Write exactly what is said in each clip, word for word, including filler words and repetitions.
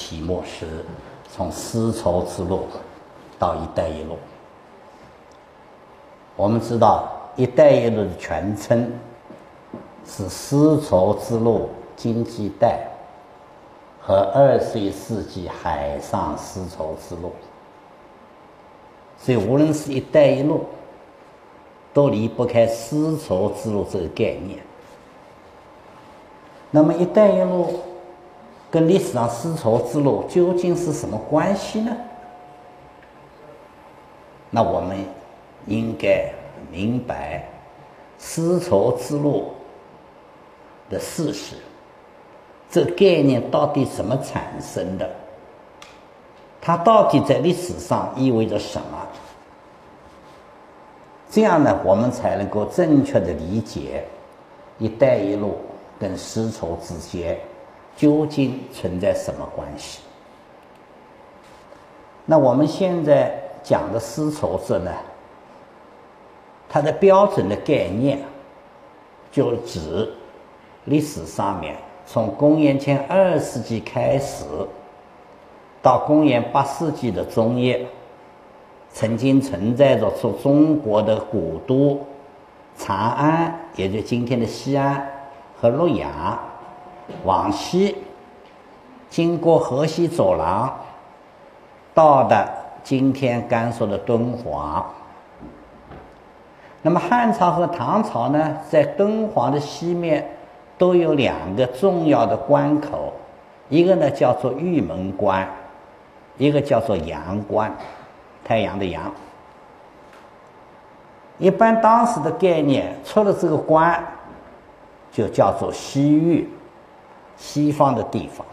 题目是从丝绸之路到一带一路。我们知道一带一路的全称是丝绸之路经济带和二十一世纪海上丝绸之路，所以无论是一带一路都离不开丝绸之路这个概念。那么一带一路跟历史上丝绸之路究竟是什么关系呢？那我们应该明白丝绸之路的事实，这个概念到底怎么产生的，它到底在历史上意味着什么，这样呢我们才能够正确的理解一带一路跟丝绸之间究竟存在什么关系。那我们现在讲的丝绸之呢，它的标准的概念就指历史上面从公元前二世纪开始到公元八世纪的中叶，曾经存在着从中国的古都长安，也就今天的西安和洛阳往西，经过河西走廊到的今天甘肃的敦煌。那么汉朝和唐朝呢，在敦煌的西面都有两个重要的关口，一个呢叫做玉门关，一个叫做阳关，太阳的阳。一般当时的概念，出了这个关就叫做西域，西方的地方。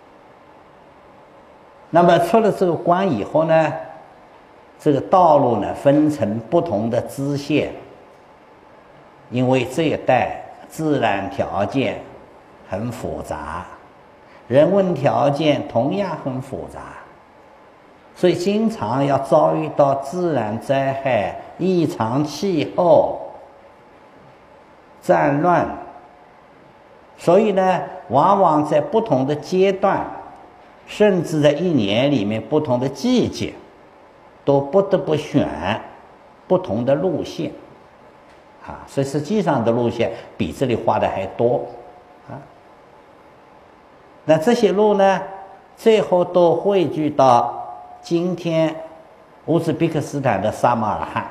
那么出了这个关以后呢，这个道路呢分成不同的支线，因为这一带自然条件很复杂，人文条件同样很复杂，所以经常要遭遇到自然灾害、异常气候、战乱，所以呢往往在不同的阶段，甚至在一年里面不同的季节，都不得不选不同的路线啊，所以实际上的路线比这里画的还多啊。那这些路呢，最后都汇聚到今天乌兹别克斯坦的撒马尔罕。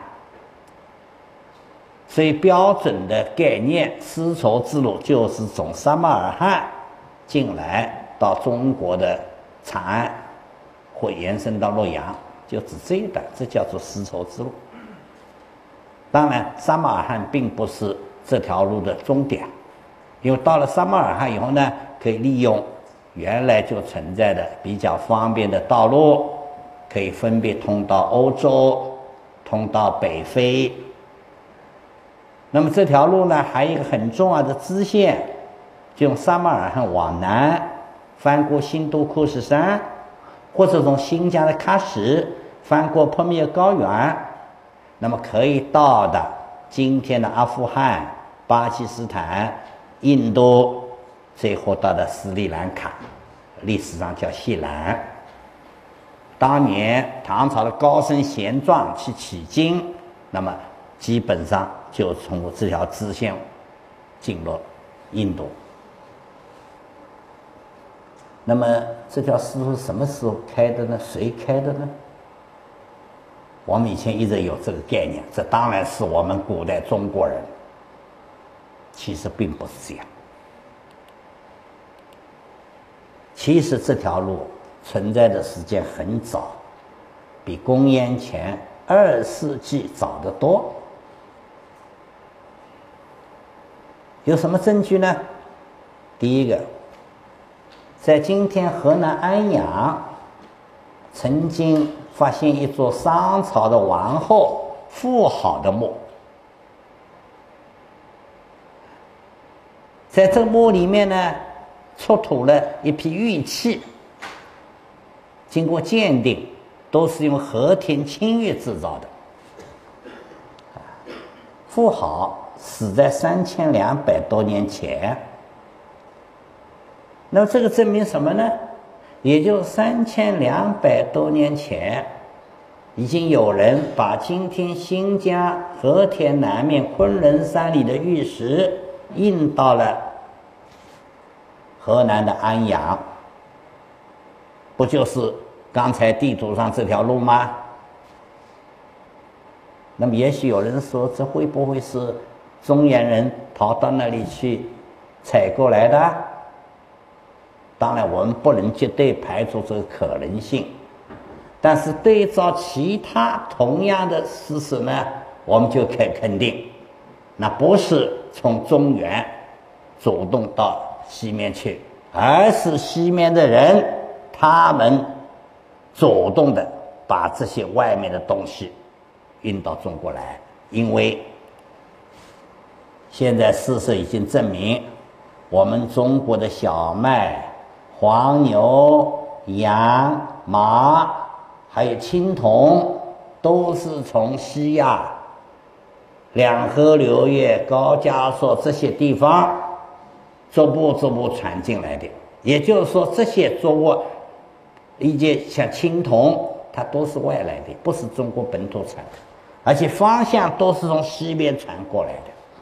所以标准的概念，丝绸之路就是从撒马尔罕进来到中国的长安，会延伸到洛阳，就指这一段，这叫做丝绸之路。当然撒马尔罕并不是这条路的终点，因为到了撒马尔罕以后呢，可以利用原来就存在的比较方便的道路，可以分别通到欧洲，通到北非。那么这条路呢还有一个很重要的支线，就从撒马尔罕往南翻过新都库什山，或者从新疆的喀什翻过帕米尔高原，那么可以到的今天的阿富汗、巴基斯坦、印度，最后到的斯里兰卡，历史上叫西兰。当年唐朝的高僧贤壮去取经，那么基本上就通过这条支线进入印度。那么这条丝路什么时候开的呢？谁开的呢？我们以前一直有这个概念，这当然是我们古代中国人，其实并不是这样。其实这条路存在的时间很早，比公元前二世纪早得多。有什么证据呢？第一个，在今天河南安阳曾经发现一座商朝的王后妇好的墓，在这个墓里面呢出土了一批玉器，经过鉴定都是用和田青玉制造的。妇好死在三千两百多年前，那么这个证明什么呢？ 也就三千两百多年前，已经有人把今天新疆和田南面昆仑山里的玉石运到了河南的安阳，不就是刚才地图上这条路吗？那么也许有人说，这会不会是中原人跑到那里去采过来的？当然我们不能绝对排除这个可能性，但是对照其他同样的事实呢，我们就可以肯定，那不是从中原主动到西面去，而是西面的人他们主动的把这些外面的东西运到中国来。因为现在事实已经证明，我们中国的小麦、黄牛、羊、马还有青铜都是从西亚、两河流域、高加索这些地方逐步逐步传进来的。也就是说，这些作物一些像青铜，它都是外来的，不是中国本土产的，而且方向都是从西边传过来的。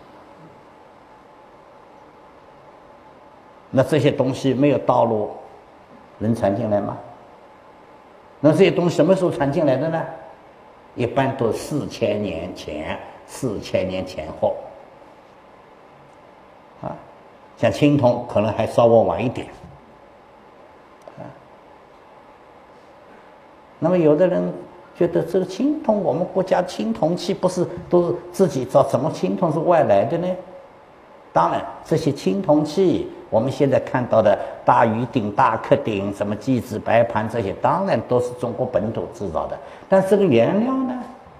那这些东西没有道路能传进来吗？那这些东西什么时候传进来的呢？一般都四千年前、四千年前后啊。像青铜可能还稍微晚一点啊。那么有的人觉得这个青铜，我们国家青铜器不是都是自己造，怎么青铜是外来的呢？当然，这些青铜器，我们现在看到的大鱼鼎、大克鼎、什么鸡子白盘这些，当然都是中国本土制造的。但这个原料呢？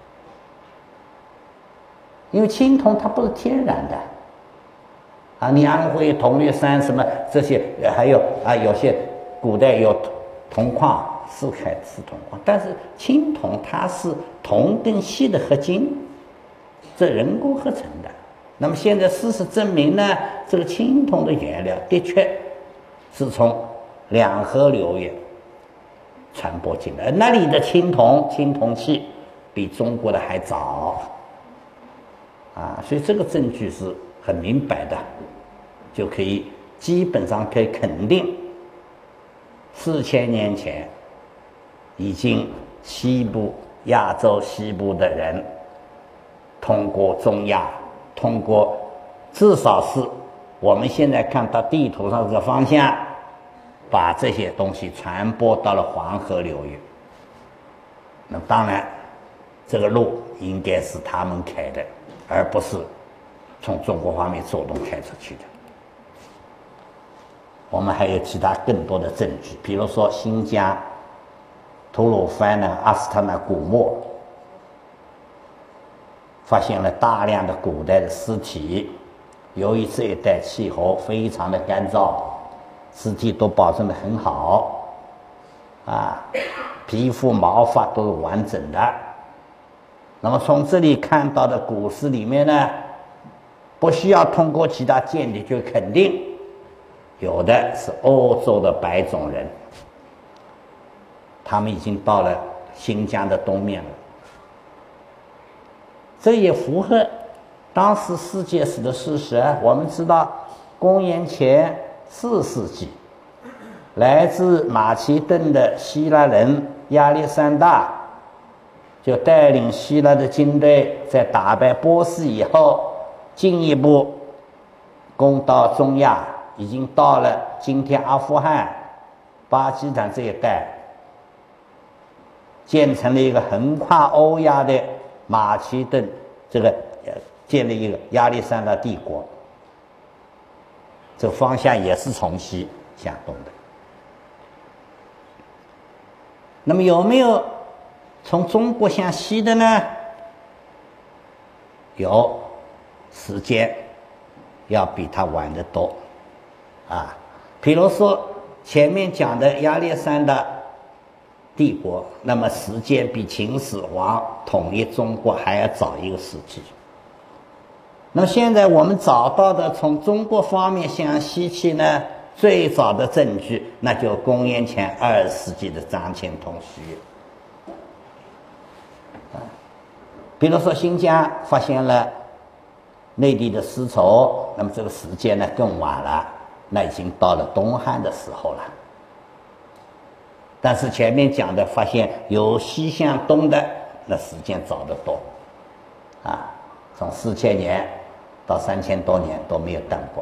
因为青铜它不是天然的啊，你安徽铜绿山什么这些，还有啊，有些古代有铜矿，四海是铜矿，但是青铜它是铜跟锡的合金，这人工合成的。那么现在事实证明呢，这个青铜的原料的确是从两河流域传播进来，那里的青铜青铜器比中国的还早啊，所以这个证据是很明白的，就可以基本上可以肯定，四千年前已经西部亚洲西部的人通过中亚，通过至少是我们现在看到地图上这个方向，把这些东西传播到了黄河流域。那当然这个路应该是他们开的，而不是从中国方面主动开出去的。我们还有其他更多的证据，比如说新疆吐鲁番的阿斯塔纳古墓发现了大量的古代的尸体，由于这一带气候非常的干燥，尸体都保存得很好啊，皮肤毛发都是完整的。那么从这里看到的古尸里面呢，不需要通过其他鉴定就肯定有的是欧洲的白种人，他们已经到了新疆的东面了。这也符合当时世界史的事实。我们知道公元前四世纪，来自马其顿的希腊人亚历山大就带领希腊的军队在打败波斯以后，进一步攻到中亚，已经到了今天阿富汗、巴基斯坦这一带，建成了一个横跨欧亚的马其顿，这个建立一个亚历山大帝国，这方向也是从西向东的。那么有没有从中国向西的呢？有，时间要比它晚得多啊。比如说前面讲的亚历山大帝国，那么时间比秦始皇统一中国还要早一个世纪。那么现在我们找到的从中国方面向西去呢， 最早的证据，那就公元前二世纪的张骞通西域。比如说新疆发现了内地的丝绸，那么这个时间呢更晚了，那已经到了东汉的时候了。但是前面讲的发现由西向东的，那时间早得多，啊，从四千年到三千多年都没有等过。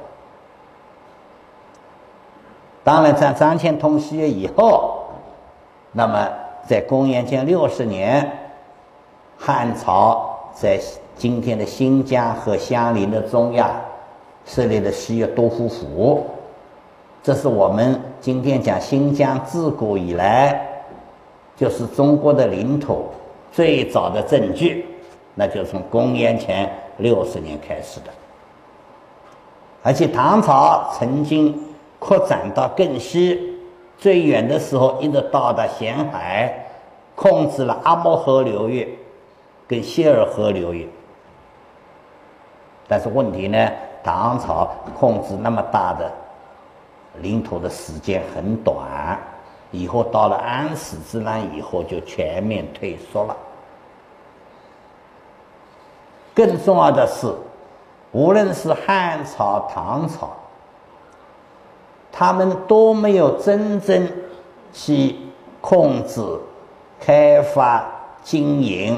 当然，在张骞通西域以后，那么在公元前六十年，汉朝在今天的新疆和相邻的中亚设立了西域都护府。这是我们今天讲新疆自古以来就是中国的领土最早的证据，那就从公元前六十年开始的。而且唐朝曾经扩展到更西，最远的时候一直到达咸海，控制了阿莫河流域跟谢尔河流域。但是问题呢，唐朝控制那么大的领土的时间很短，以后到了安史之乱以后就全面退缩了。更重要的是，无论是汉朝、唐朝，他们都没有真正去控制、开发、经营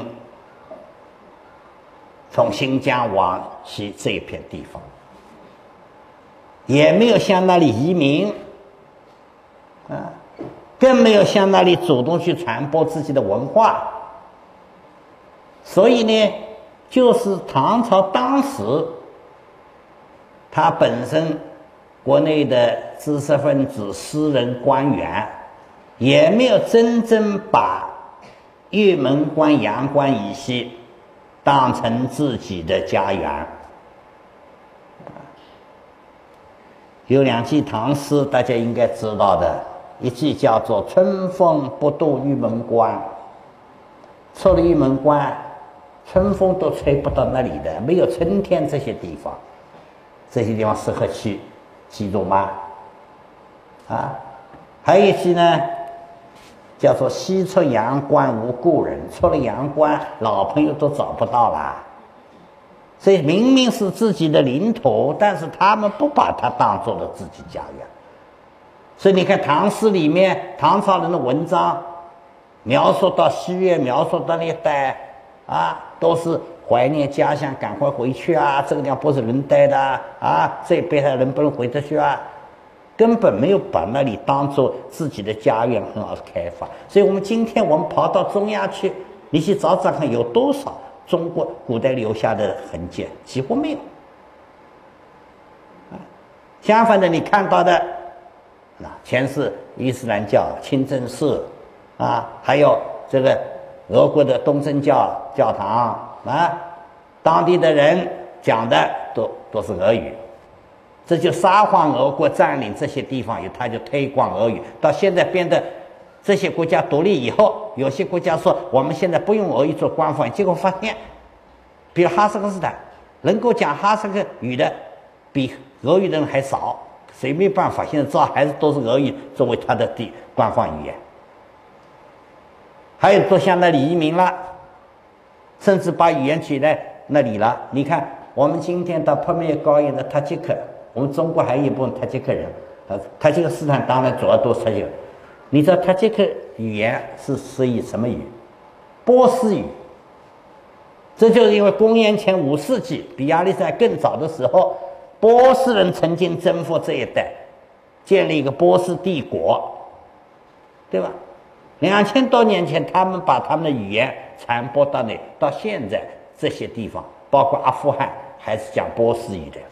从新疆往西这一片地方，也没有向那里移民，啊，更没有向那里主动去传播自己的文化。所以呢，就是唐朝当时，他本身国内的知识分子、私人官员，也没有真正把玉门关、阳关以西当成自己的家园。有两句唐诗大家应该知道的，一句叫做“春风不度玉门关”，出了玉门关，春风都吹不到那里的，没有春天这些地方，这些地方适合去记住吗？啊，还有一句呢，叫做“西出阳关无故人”，出了阳关，老朋友都找不到了。所以明明是自己的领土，但是他们不把它当做了自己家园。所以你看唐诗里面唐朝人的文章描述到西域，描述到那一带啊，都是怀念家乡，赶快回去啊，这个地方不是人待的啊，这边的人不能回得去啊，根本没有把那里当做自己的家园很好的开发。所以我们今天我们跑到中亚去，你去找找看有多少中国古代留下的痕迹，几乎没有。相反的，你看到的，那全是伊斯兰教、清真寺啊，还有这个俄国的东正教教堂啊，当地的人讲的都都是俄语。这就撒谎，俄国占领这些地方以后，他就推广俄语，到现在变得这些国家独立以后，有些国家说我们现在不用俄语做官方语，结果发现，比如哈萨克斯坦，能够讲哈萨克语的比俄语的人还少，谁没办法，现在知道还是都是俄语作为他的地官方语言。还有都向那里移民了，甚至把语言取代那里了。你看，我们今天到帕米尔高原的塔吉克，我们中国还有一部分塔吉克人，呃，塔吉克斯坦当然主要都是塔吉克。你知道塔吉克语言是属于什么语？波斯语。这就是因为公元前五世纪，比亚历山大更早的时候，波斯人曾经征服这一带，建立一个波斯帝国，对吧？两千多年前，他们把他们的语言传播到那，到现在这些地方，包括阿富汗，还是讲波斯语的。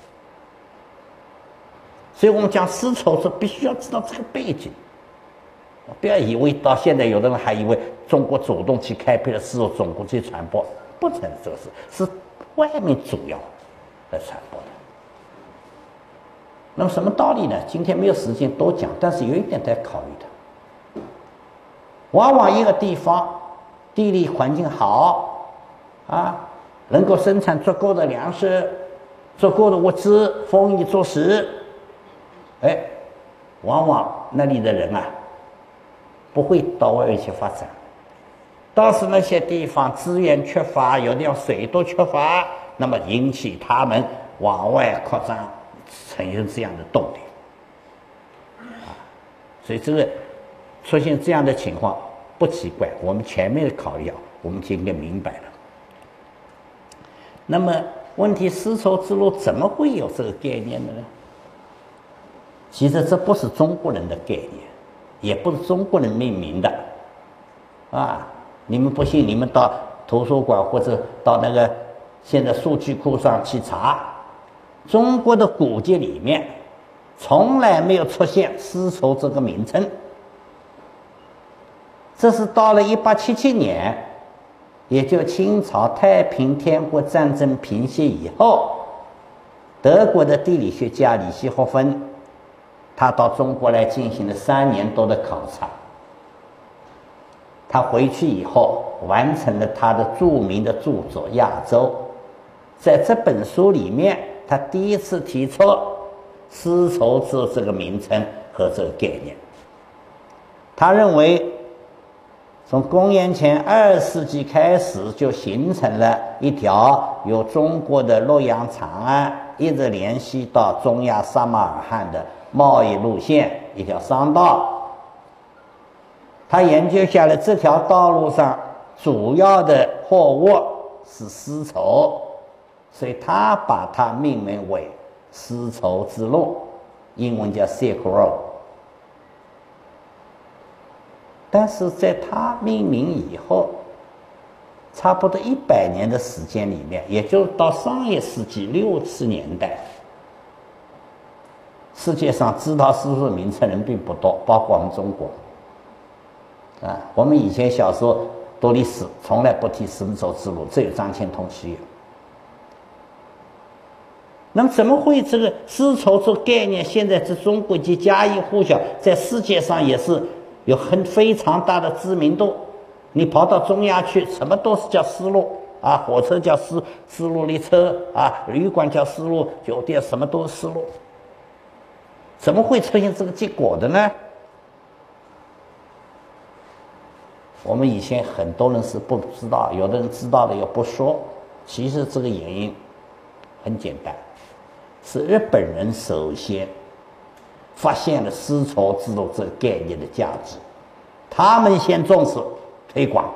所以我们讲丝绸是必须要知道这个背景。不要以为到现在有的人还以为中国主动去开辟了丝绸，中国去传播，不成这个事，是外面主要来传播的。那么什么道理呢？今天没有时间多讲，但是有一点得考虑的。往往一个地方地理环境好啊，能够生产足够的粮食、足够的物资，丰衣足食，哎， 往往那里的人啊，不会到外面去发展。倒是那些地方资源缺乏，有点水都缺乏，那么引起他们往外扩张，产生这样的动力。啊，所以这个出现这样的情况不奇怪。我们前面的考虑啊，我们就应该明白了。那么问题，丝绸之路怎么会有这个概念的呢？其实这不是中国人的概念，也不是中国人命名的，啊，你们不信，你们到图书馆或者到那个现在数据库上去查，中国的古籍里面从来没有出现丝绸这个名称。这是到了一八七七年，也就清朝太平天国战争平息以后，德国的地理学家李希霍芬，他到中国来进行了三年多的考察。他回去以后完成了他的著名的著作《亚洲》。在这本书里面，他第一次提出丝绸之路这个名称和这个概念。他认为从公元前二世纪开始，就形成了一条由中国的洛阳长安一直联系到中亚撒马尔罕的贸易路线，一条商道。他研究下来，这条道路上主要的货物是丝绸，所以他把它命名为丝绸之路，英文叫 Silk Road。但是在他命名以后，差不多一百年的时间里面，也就到上一世纪六七年代，世界上知道丝绸名称人并不多，包括我们中国。啊，我们以前小时候读历史，从来不提丝绸之路，只有张骞通西游。那么怎么会这个丝绸这个概念现在在中国及家喻户晓，在世界上也是有很非常大的知名度？你跑到中亚去，什么都是叫丝路啊，火车叫丝丝路列车啊，旅馆叫丝路酒店，什么都是丝路。怎么会出现这个结果的呢？我们以前很多人是不知道，有的人知道了又不说。其实这个原因很简单，是日本人首先发现了丝绸之路这个概念的价值，他们先重视推广。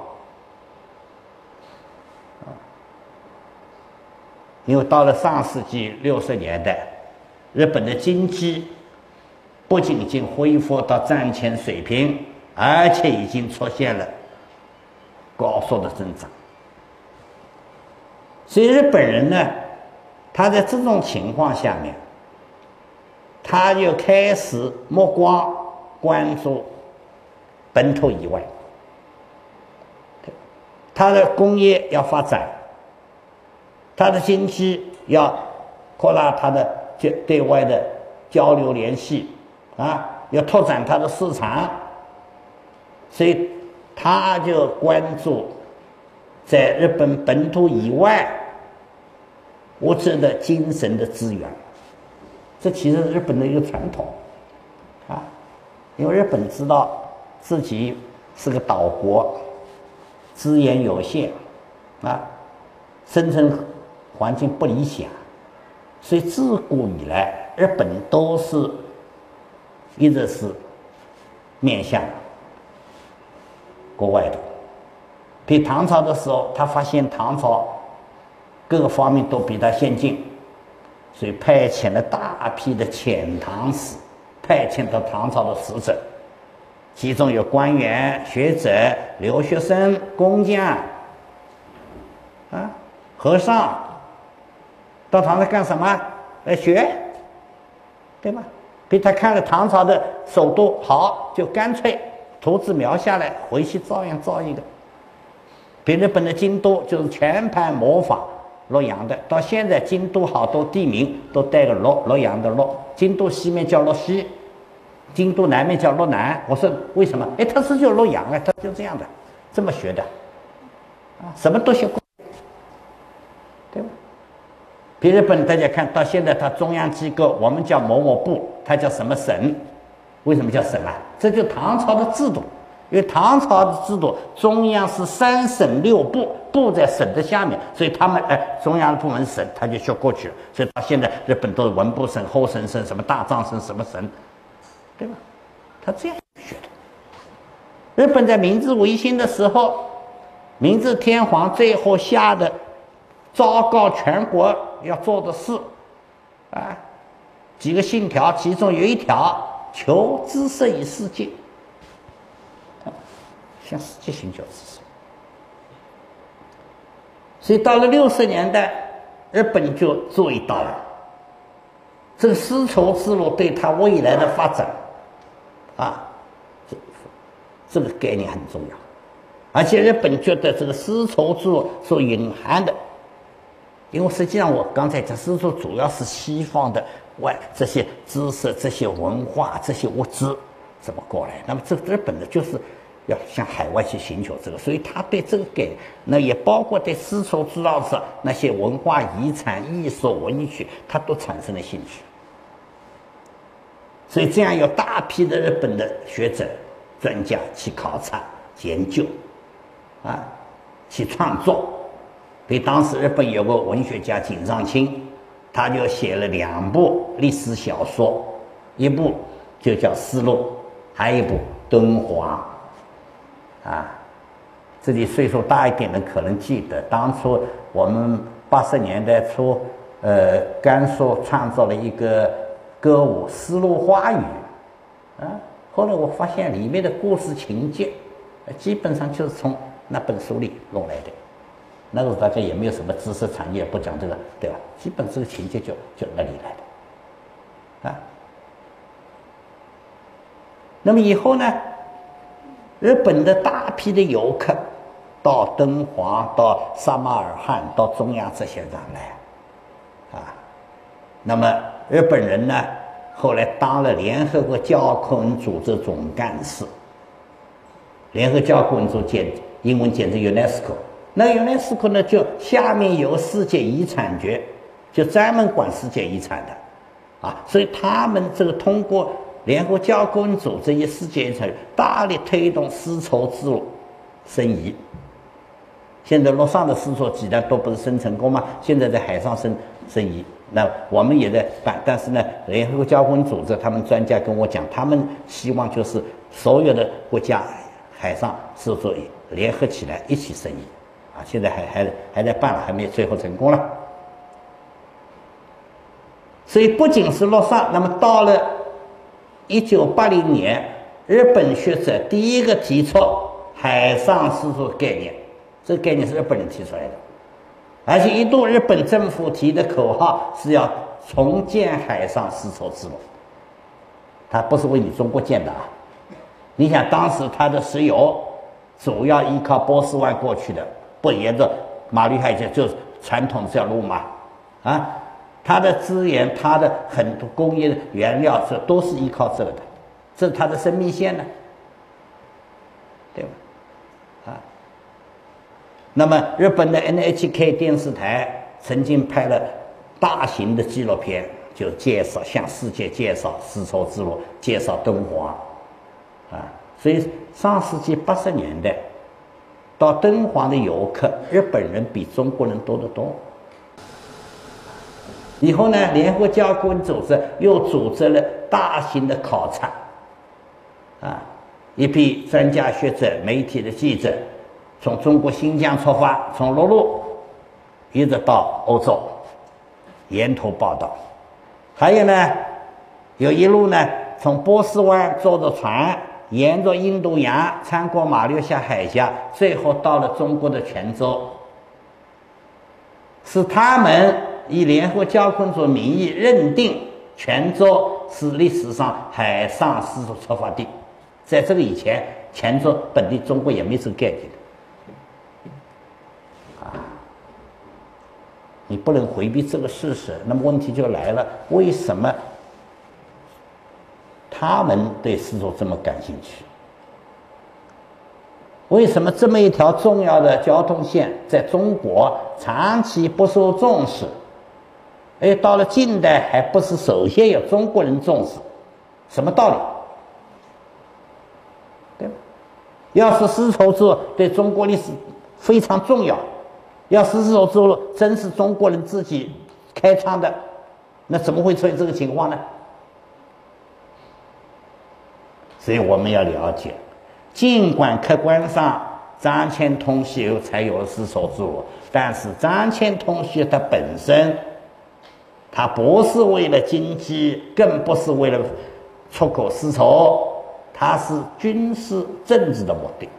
因为到了上世纪六十年代，日本的经济不仅仅恢复到战前水平，而且已经出现了高速的增长。所以日本人呢，他在这种情况下面，他就开始目光关注本土以外，他的工业要发展，他的经济要扩大他的对外的交流联系啊，要拓展他的市场，所以他就关注在日本本土以外物质的精神的资源。这其实是日本的一个传统啊，因为日本知道自己是个岛国，资源有限啊，生存环境不理想，所以自古以来日本都是一直是面向国外的。比唐朝的时候，他发现唐朝各个方面都比他先进，所以派遣了大批的遣唐使，派遣到唐朝的使者，其中有官员、学者、留学生、工匠啊、和尚，到唐朝干什么？来学，对吧？被他看了唐朝的首都好，就干脆图纸描下来，回去照样造一个。比日本的京都就是全盘模仿洛阳的，到现在京都好多地名都带个洛洛阳的洛，京都西面叫洛西，京都南面叫洛南。我说为什么？哎，他是叫洛阳啊，他就这样的，这么学的，啊，什么都学过，对吧？比日本大家看到现在，他中央机构我们叫某某部，他叫什么省， 为什么叫省啊？这就唐朝的制度。因为唐朝的制度，中央是三省六部，部在省的下面，所以他们哎，中央的部门省，他就学过去了。所以到现在日本都是文部省、后省省、什么大藏省、什么省，对吧？他这样学的。日本在明治维新的时候，明治天皇最后下的昭告全国要做的事啊，几个信条，其中有一条求知识于世界。向世界寻求知识，所以到了六十年代，日本就注意到了这个丝绸之路对它未来的发展，啊，这这个概念很重要。而且日本觉得这个丝绸之路所隐含的，因为实际上我刚才讲，丝绸主要是西方的外这些知识、这些文化、这些物资怎么过来，那么这日本的就是。要向海外去寻求这个，所以他对这个概念，那也包括对丝绸之路上那些文化遗产、艺术、文学，他都产生了兴趣。所以这样有大批的日本的学者、专家去考察、研究，啊，去创作。所以当时日本有个文学家井上清，他就写了两部历史小说，一部就叫《丝路》，还有一部《敦煌》。啊，自己岁数大一点的可能记得，当初我们八十年代初，呃，甘肃创造了一个歌舞《丝路花语》，啊，后来我发现里面的故事情节，基本上就是从那本书里弄来的。那个时候大家也没有什么知识产业，不讲这个，对吧？基本这个情节就就那里来的，啊。那么以后呢？日本的大批的游客到敦煌、到撒马尔罕、到中亚这些地方来，啊，那么日本人呢，后来当了联合国教科文组织总干事。联合教科文组织英文简称 UNESCO， 那 UNESCO 呢，就下面有世界遗产局，就专门管世界遗产的，啊，所以他们这个通过。联合教科文组织与世界遗产大力推动丝绸之路申遗。现在陆上的丝绸几呢都不是申成功吗？现在在海上申申遗，那我们也在办。但是呢，联合国教科文组织他们专家跟我讲，他们希望就是所有的国家海上丝绸联合起来一起申遗啊。现在还还还在办了，还没最后成功了。所以不仅是陆上，那么到了一九八零年，日本学者第一个提出海上丝绸概念，这个概念是日本人提出来的，而且一度日本政府提的口号是要重建海上丝绸之路，它不是为你中国建的啊。你想当时它的石油主要依靠波斯湾过去的，不沿着马吕海峡，就是传统这条路嘛，啊。它的资源，它的很多工业的原料，这都是依靠这个的，这是它的生命线呢，对吧？啊，那么日本的 N H K 电视台曾经拍了大型的纪录片，就介绍向世界介绍丝绸之路，介绍敦煌，啊，所以上世纪八十年代到敦煌的游客，日本人比中国人多得多。以后呢，联合教科文组织又组织了大型的考察，啊，一批专家学者、媒体的记者，从中国新疆出发，从陆路一直到欧洲，沿途报道。还有呢，有一路呢，从波斯湾坐着船，沿着印度洋，穿过马六甲海峡，最后到了中国的泉州。是他们以联合教科文组织名义认定泉州是历史上海上丝绸出发地。在这个以前，泉州本地中国也没这个概念的啊。你不能回避这个事实，那么问题就来了：为什么他们对丝绸这么感兴趣？为什么这么一条重要的交通线在中国长期不受重视？哎，到了近代还不是首先有中国人重视？什么道理？ 要是丝绸之路对中国历史非常重要，要是丝绸之路真是中国人自己开创的，那怎么会出现这个情况呢？所以我们要了解，尽管客观上张骞通西游才有了丝绸之路，但是张骞通西游它本身，它不是为了经济，更不是为了出口丝绸，它是军事政治的目的。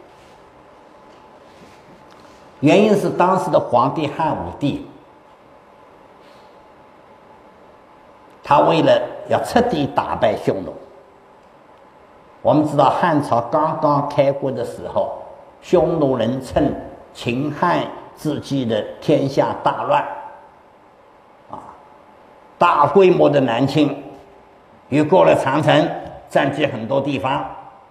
原因是当时的皇帝汉武帝，他为了要彻底打败匈奴。我们知道汉朝刚刚开国的时候，匈奴人趁秦汉之际的天下大乱，啊，大规模的南侵，越过了长城，占据很多地方。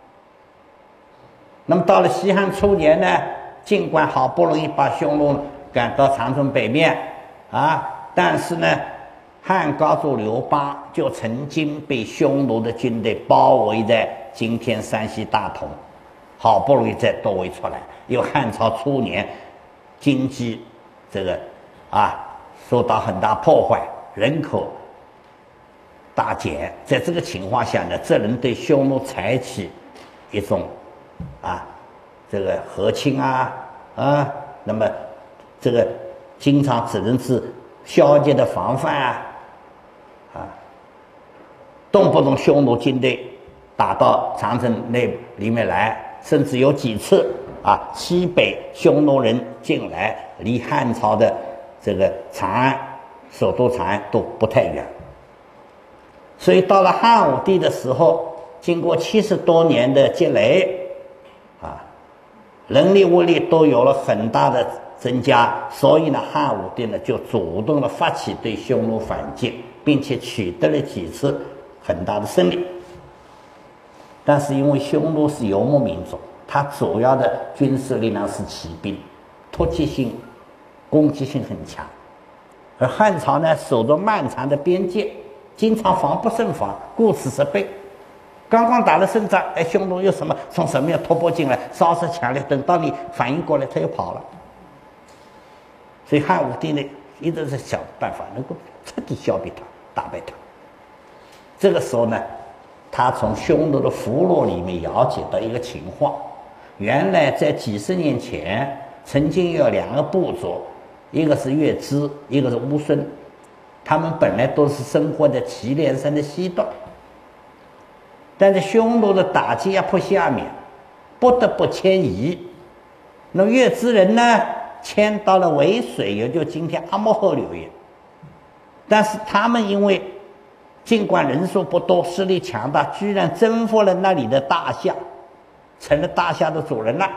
那么到了西汉初年呢，尽管好不容易把匈奴赶到长城北面啊，但是呢，汉高祖刘邦就曾经被匈奴的军队包围在今天山西大同，好不容易再夺围出来。又汉朝初年经济这个啊受到很大破坏，人口大减，在这个情况下呢，这人对匈奴采取一种啊这个和亲啊啊，那么这个经常只能是消极的防范啊啊，动不动匈奴军队打到长城那里面来，甚至有几次啊西北匈奴人进来，离汉朝的这个长安首都长安都不太远。所以到了汉武帝的时候，经过七十多年的积累啊，人力物力都有了很大的增加，所以呢，汉武帝呢就主动的发起对匈奴反击，并且取得了几次很大的胜利。但是因为匈奴是游牧民族，它主要的军事力量是骑兵，突击性、攻击性很强，而汉朝呢守着漫长的边界，经常防不胜防，顾此失彼。刚刚打了胜仗，哎，匈奴又什么从什么样突破进来，稍稍强烈，等到你反应过来，他又跑了。所以汉武帝呢一直在想办法能够彻底消灭他，打败他。这个时候呢，他从匈奴的俘虏里面了解到一个情况，原来在几十年前曾经有两个部族，一个是月支，一个是乌孙，他们本来都是生活在祁连山的西段，但在匈奴的打击压迫下面，不得不迁移。那么月支人呢迁到了渭水，也就今天阿莫河流域，但是他们因为尽管人数不多，势力强大，居然征服了那里的大夏，成了大夏的主人了。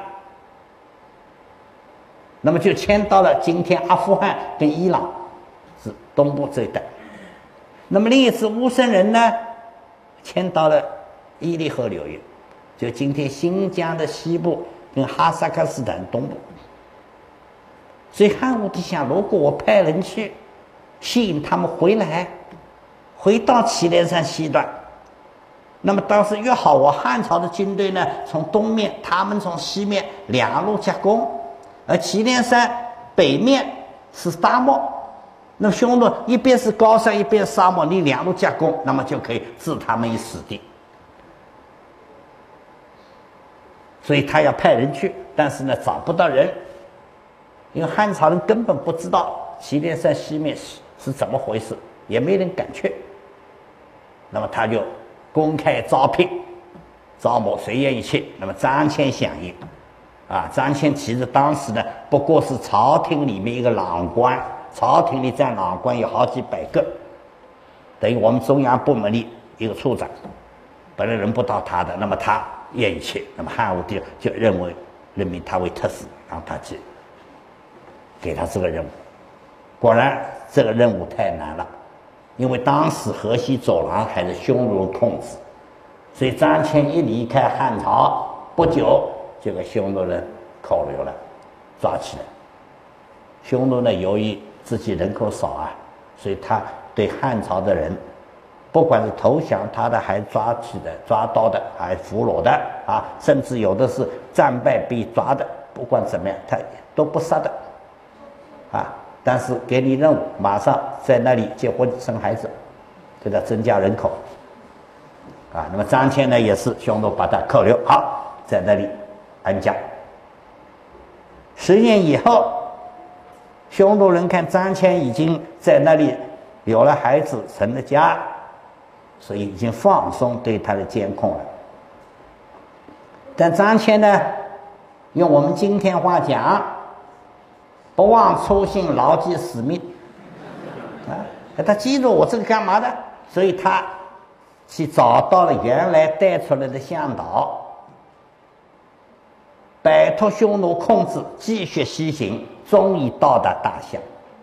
那么就迁到了今天阿富汗跟伊朗是东部这一带。那么另一支乌孙人呢，迁到了伊犁河流域，就今天新疆的西部跟哈萨克斯坦东部。所以汉武帝想，如果我派人去吸引他们回来，回到祁连山西段，那么当时约好，我汉朝的军队呢从东面，他们从西面，两路夹攻，而祁连山北面是沙漠，那么匈奴一边是高山一边沙漠，你两路夹攻，那么就可以置他们于死地。所以他要派人去，但是呢找不到人，因为汉朝人根本不知道祁连山西面是是怎么回事，也没人敢去。那么他就公开招聘，招募谁愿意去？那么张骞响应，啊，张骞其实当时呢不过是朝廷里面一个郎官，朝廷里占郎官有好几百个，等于我们中央部门里一个处长，本来轮不到他的，那么他愿意去，那么汉武帝就认为任命他为特使，让他去，给他这个任务。果然这个任务太难了，因为当时河西走廊还是匈奴控制，所以张骞一离开汉朝不久就给匈奴人扣留了，抓起来。匈奴呢由于自己人口少啊，所以他对汉朝的人不管是投降他的，还抓起的、抓到的，还俘虏的啊，甚至有的是战败被抓的，不管怎么样，他都不杀的啊。但是给你任务，马上在那里结婚生孩子，给他增加人口啊。那么张骞呢，也是匈奴把他扣留，好，在那里安家。十年以后，匈奴人看张骞已经在那里有了孩子，成了家，所以已经放松对他的监控了。但张骞呢，用我们今天话讲，不忘初心，牢记使命啊！他记住我这个干嘛的，所以他去找到了原来带出来的向导，摆脱匈奴控制，继续西行，终于到达大夏。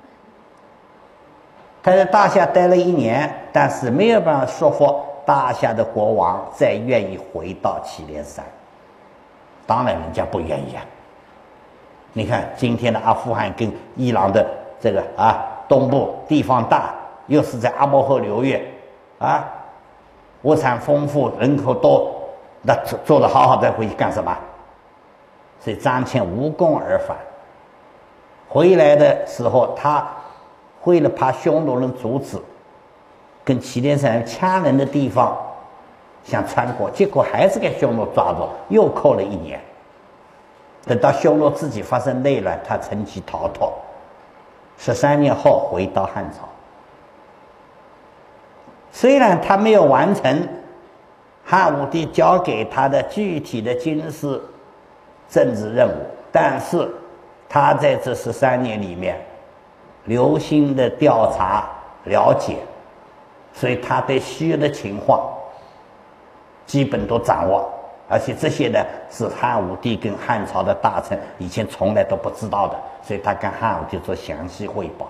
他在大夏待了一年，但是没有办法说服大夏的国王再愿意回到祁连山。当然人家不愿意啊。你看今天的阿富汗跟伊朗的这个啊东部地方大，又是在阿波河流域啊，物产丰富，人口多，那做做得好好的回去干什么？所以张骞无功而返。回来的时候，他为了怕匈奴人阻止，跟祁连山羌人的地方想穿过，结果还是给匈奴抓住，又扣了一年。等到匈奴自己发生内乱，他趁机逃脱。十三年后回到汉朝。虽然他没有完成汉武帝交给他的具体的军事政治任务，但是他在这十三年里面留心的调查了解，所以他对西域的情况基本都掌握，而且这些呢是汉武帝跟汉朝的大臣以前从来都不知道的，所以他跟汉武帝做详细汇报。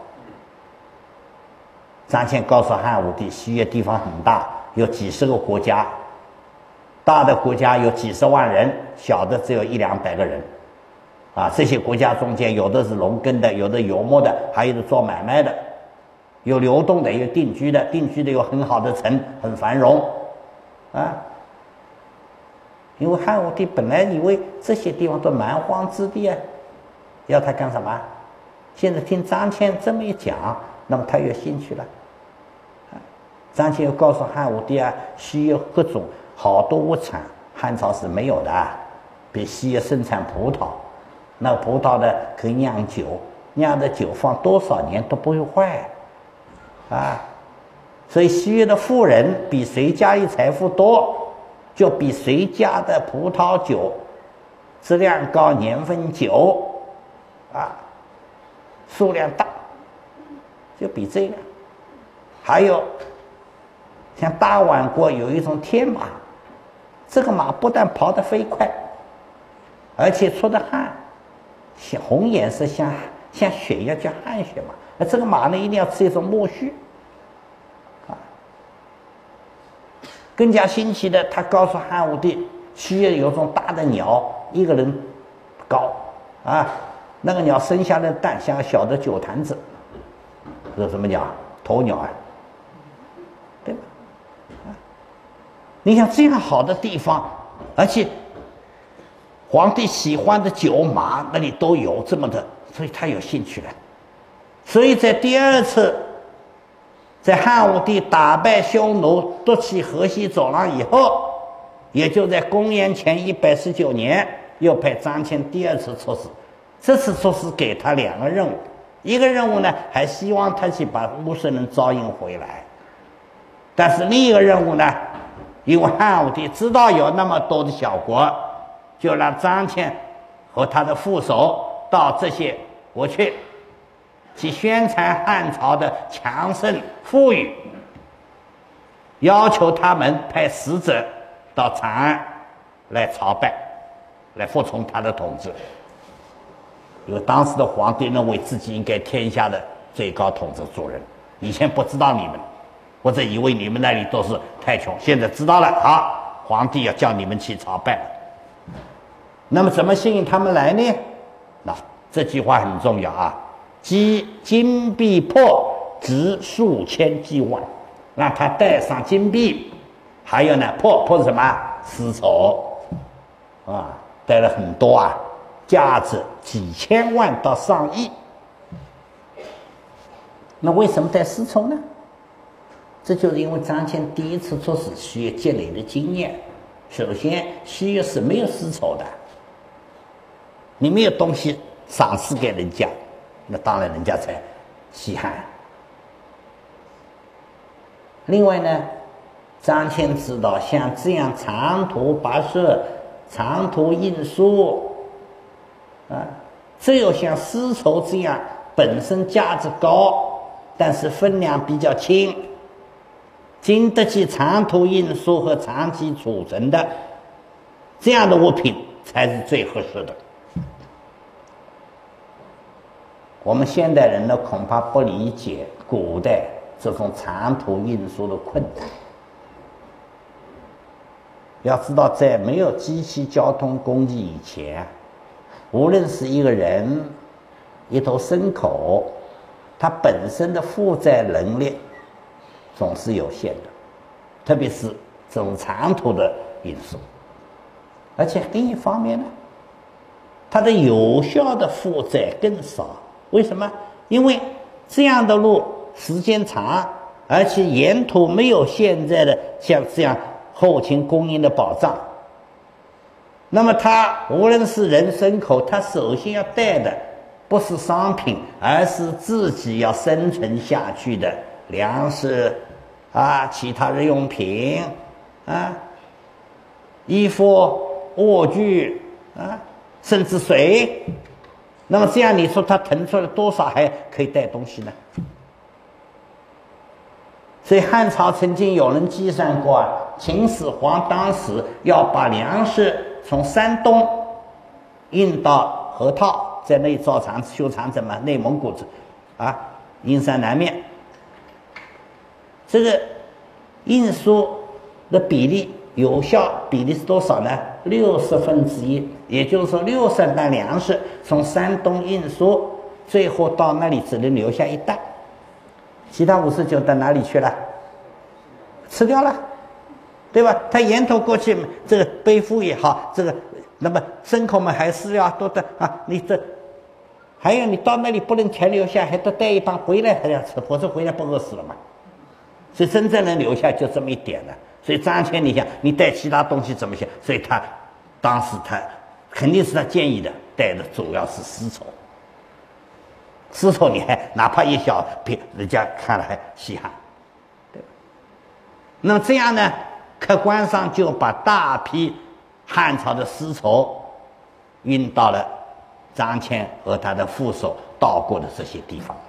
张骞告诉汉武帝，西域地方很大，有几十个国家，大的国家有几十万人，小的只有一两百个人啊，这些国家中间有的是农耕的，有的游牧的，还有的做买卖的，有流动的，有定居的，定居的有很好的城，很繁荣啊。因为汉武帝本来以为这些地方都蛮荒之地啊，要他干什么？现在听张骞这么一讲，那么他有兴趣了。张骞又告诉汉武帝啊，西域各种好多物产，汉朝是没有的，比西域生产葡萄，那葡萄呢可以酿酒，酿的酒放多少年都不会坏啊。所以西域的富人比谁家里财富多，就比谁家的葡萄酒质量高，年份久啊，数量大，就比这个。还有像大宛国有一种天马，这个马不但跑得飞快，而且出的汗，像红颜色，像像血一样，叫汗血马。那这个马呢，一定要吃一种苜蓿啊。更加新奇的，他告诉汉武帝，西域有种大的鸟，一个人高啊，那个鸟生下的蛋像小的酒坛子，这是什么鸟？鸵鸟啊，对吧？啊，你想这样好的地方，而且皇帝喜欢的酒马那里都有这么的，所以他有兴趣了。所以在第二次在汉武帝打败匈奴夺取河西走廊以后，也就在公元前一百十九年，又派张骞第二次出使。这次出使给他两个任务，一个任务呢，还希望他去把乌孙人招引回来，但是另一个任务呢，因为汉武帝知道有那么多的小国，就让张骞和他的副手到这些国去，去宣传汉朝的强盛富裕，要求他们派使者到长安来朝拜，来服从他的统治。因为当时的皇帝认为自己应该天下的最高统治主人，以前不知道你们，或者以为你们那里都是太穷，现在知道了，好，皇帝要叫你们去朝拜。那么怎么吸引他们来呢？那这句话很重要啊，积金必破，值数千计万。 让他带上金币，还有呢破破什么丝绸啊，带了很多啊，价值几千万到上亿。那为什么带丝绸呢？这就是因为张骞第一次出使西域积累的经验。首先，西域是没有丝绸的，你没有东西赏赐给人家，那当然人家才稀罕。另外呢，张骞知道像这样长途跋涉、长途运输啊，只有像丝绸这样本身价值高，但是分量比较轻，经得起长途运输和长期储存的这样的物品才是最合适的。我们现代人呢，恐怕不理解古代这种长途运输的困难。要知道，在没有机器交通工具以前，无论是一个人、一头牲口，它本身的负载能力总是有限的，特别是这种长途的运输。而且另一方面呢，它的有效的负载更少。为什么？因为这样的路时间长，而且沿途没有现在的像这样后勤供应的保障。那么它无论是人牲口，它首先要带的不是商品，而是自己要生存下去的粮食啊，其他日用品啊，衣服、卧具啊，甚至水。那么这样你说它腾出来多少还可以带东西呢？所以汉朝曾经有人计算过啊，秦始皇当时要把粮食从山东运到河套，在那里造长修长城嘛，内蒙古啊，阴山南面，这个运输的比例有效比例是多少呢？六十分之一，也就是说六十担粮食从山东运输，最后到那里只能留下一担，其他五十九担哪里去了？吃掉了，对吧？他沿途过去，这个背负也好，这个那么牲口们还是要多的啊，你这还有你到那里不能全留下，还得带一帮回来还要吃，否则回来不饿死了嘛。所以真正能留下就这么一点了。所以张骞，你想你带其他东西怎么行？所以他当时他肯定是他建议的，带的主要是丝绸。丝绸你还哪怕一小片，人家看了还稀罕，对吧？那么这样呢，客观上就把大批汉朝的丝绸运到了张骞和他的副手到过的这些地方。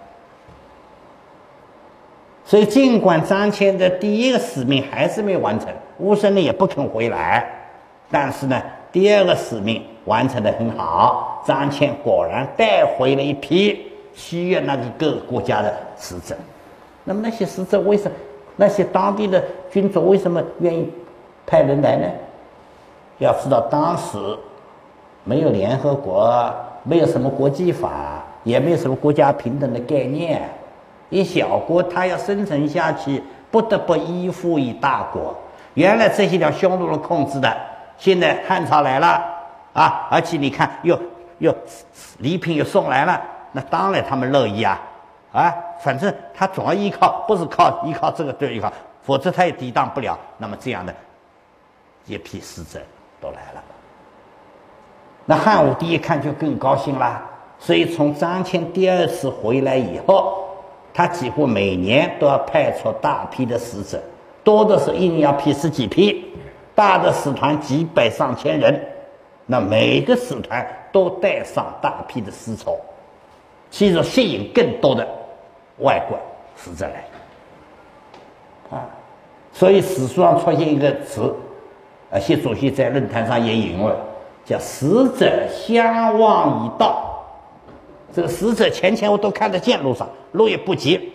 所以尽管张骞的第一个使命还是没完成，乌孙呢也不肯回来，但是呢第二个使命完成得很好，张骞果然带回了一批西域那个各个国家的使者。那么那些使者为什么，那些当地的君主为什么愿意派人来呢？要知道当时没有联合国，没有什么国际法，也没有什么国家平等的概念，一小国它要生存下去，不得不依附于大国。原来这些条匈奴人控制的，现在汉朝来了啊，而且你看又又礼品又送来了，那当然他们乐意啊啊，反正他总要依靠，不是靠依靠这个对依靠，否则他也抵挡不了。那么这样的一批使者都来了，那汉武帝一看就更高兴啦。所以从张骞第二次回来以后，他几乎每年都要派出大批的使者，多的是一年要批十几批，大的使团几百上千人，那每个使团都带上大批的丝绸，其实吸引更多的外国使者来啊。所以史书上出现一个词，啊，习主席在论坛上也引用了，叫使者相望以道。这个使者前前我都看得见，路上路也不急。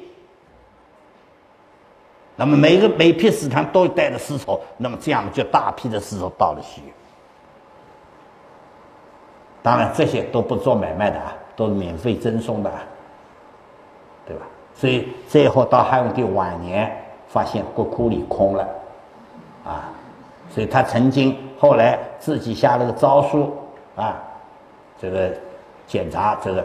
那么每个每批使团都带着丝绸，那么这样就大批的丝绸到了西域。当然这些都不做买卖的啊，都是免费赠送的啊，对吧？所以最后到汉武帝晚年， 发现国库里空了，啊，所以他曾经后来自己下了个诏书啊，这个检查这个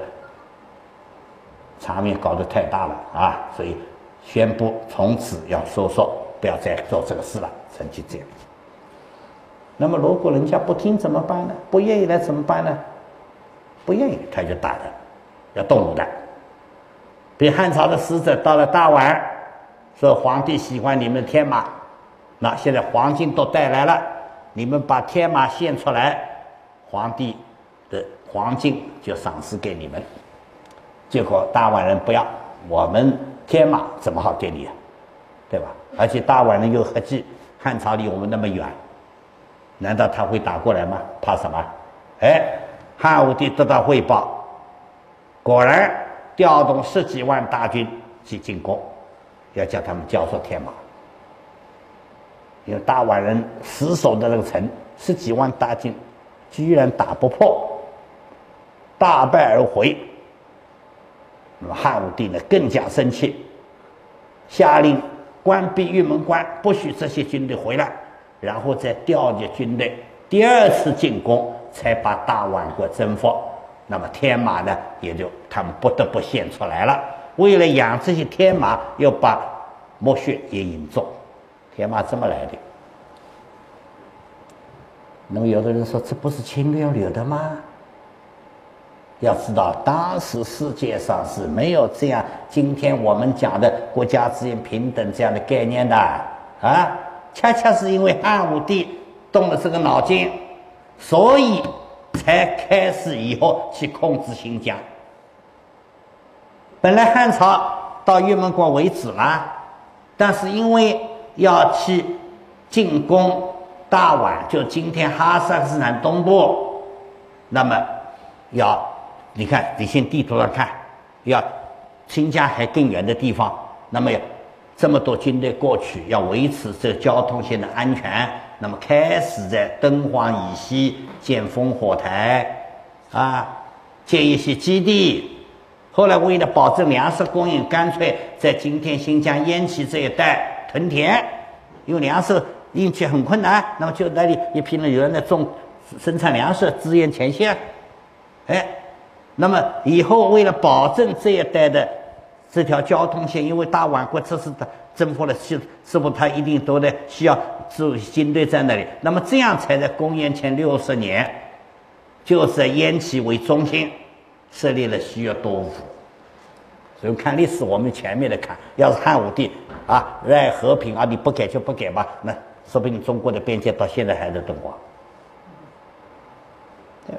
场面搞得太大了啊，所以宣布从此要收缩，不要再做这个事了，曾经这样。那么如果人家不听怎么办呢？不愿意来怎么办呢？不愿意他就打的，要动武的。比如汉朝的使者到了大宛，说皇帝喜欢你们的天马，那现在黄金都带来了，你们把天马献出来，皇帝的黄金就赏赐给你们。结果大宛人不要，我们天马怎么好给你啊，对吧？而且大宛人又合计汉朝离我们那么远，难道他会打过来吗？怕什么？哎，汉武帝得到汇报，果然调动十几万大军去进攻，要叫他们交出天马。因为大宛人死守的那个城，十几万大军居然打不破，大败而回。那么汉武帝呢更加生气，下令关闭玉门关，不许这些军队回来，然后再调集军队，第二次进攻，才把大宛国征服。那么天马呢，也就他们不得不献出来了。为了养这些天马，又把木屑也引种，天马这么来的。那么有的人说，这不是侵略流的吗？要知道，当时世界上是没有这样今天我们讲的国家资源平等这样的概念的啊，恰恰是因为汉武帝动了这个脑筋，所以才开始以后去控制新疆。本来汉朝到玉门关为止了，但是因为要去进攻大宛，就今天哈萨克斯坦东部，那么要你看你先地图上看，要新疆还更远的地方，那么这么多军队过去，要维持这交通线的安全，那么开始在敦煌以西建烽火台啊，建一些基地。后来为了保证粮食供应，干脆在今天新疆烟耆这一带屯田，因为粮食运气很困难，那么就那里一批人有人在种生产粮食，支援前线。哎，那么以后为了保证这一带的这条交通线，因为大宛国这次征服了，是是不他一定都得需要驻军队在那里，那么这样才在公元前六十年，就是在烟耆为中心设立了西岳都府。所以看历史，我们全面的看，要是汉武帝啊热爱和平啊，你不改就不改吧，那说不定中国的边界到现在还在敦煌。对。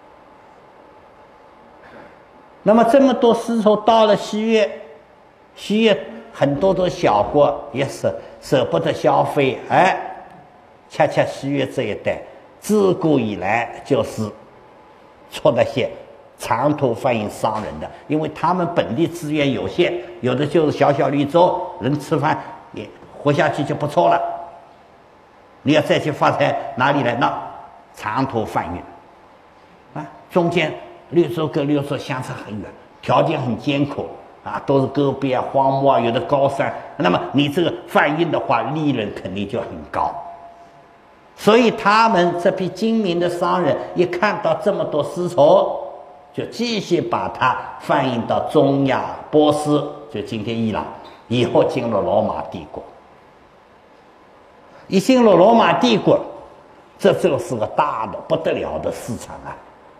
那么这么多丝绸到了西岳，西岳很多的小国也舍舍不得消费，哎，恰恰西岳这一带自古以来就是出那些长途贩运商人的，因为他们本地资源有限，有的就是小小绿洲，人吃饭也活下去就不错了。你要再去发财哪里来？那长途贩运啊，中间绿洲跟绿洲相差很远，条件很艰苦啊，都是戈壁啊、荒漠啊，有的高山。那么你这个贩运的话，利润肯定就很高。所以他们这批精明的商人一看到这么多丝绸，就继续把它贩运到中亚、波斯，就今天伊朗，以后进入罗马帝国。一进入罗马帝国，这就是个大的不得了的市场啊！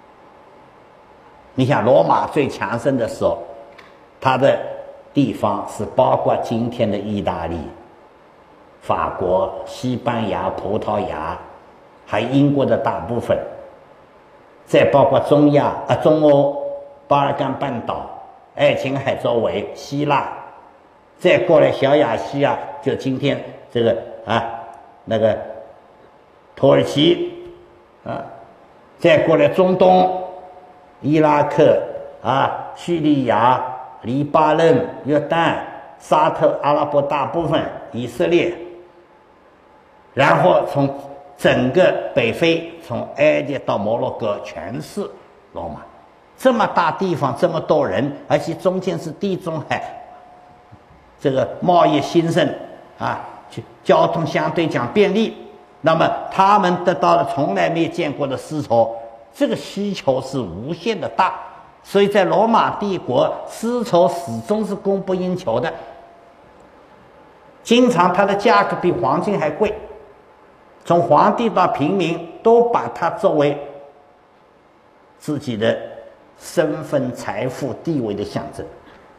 你想，罗马最强盛的时候，它的地方是包括今天的意大利、法国、西班牙、葡萄牙，还英国的大部分，再包括中亚啊、中欧、巴尔干半岛、爱琴海周围、希腊，再过来小亚细亚，就今天这个啊那个土耳其啊，再过来中东、伊拉克啊、叙利亚、黎巴嫩、约旦、沙特阿拉伯大部分、以色列，然后从整个北非，从埃及到摩洛哥，全是罗马。这么大地方，这么多人，而且中间是地中海，这个贸易兴盛啊，就交通相对讲便利，那么他们得到了从来没见过的丝绸，这个需求是无限的大，所以在罗马帝国，丝绸始终是供不应求的，经常它的价格比黄金还贵，从皇帝到平民都把它作为自己的身份、财富、地位的象征。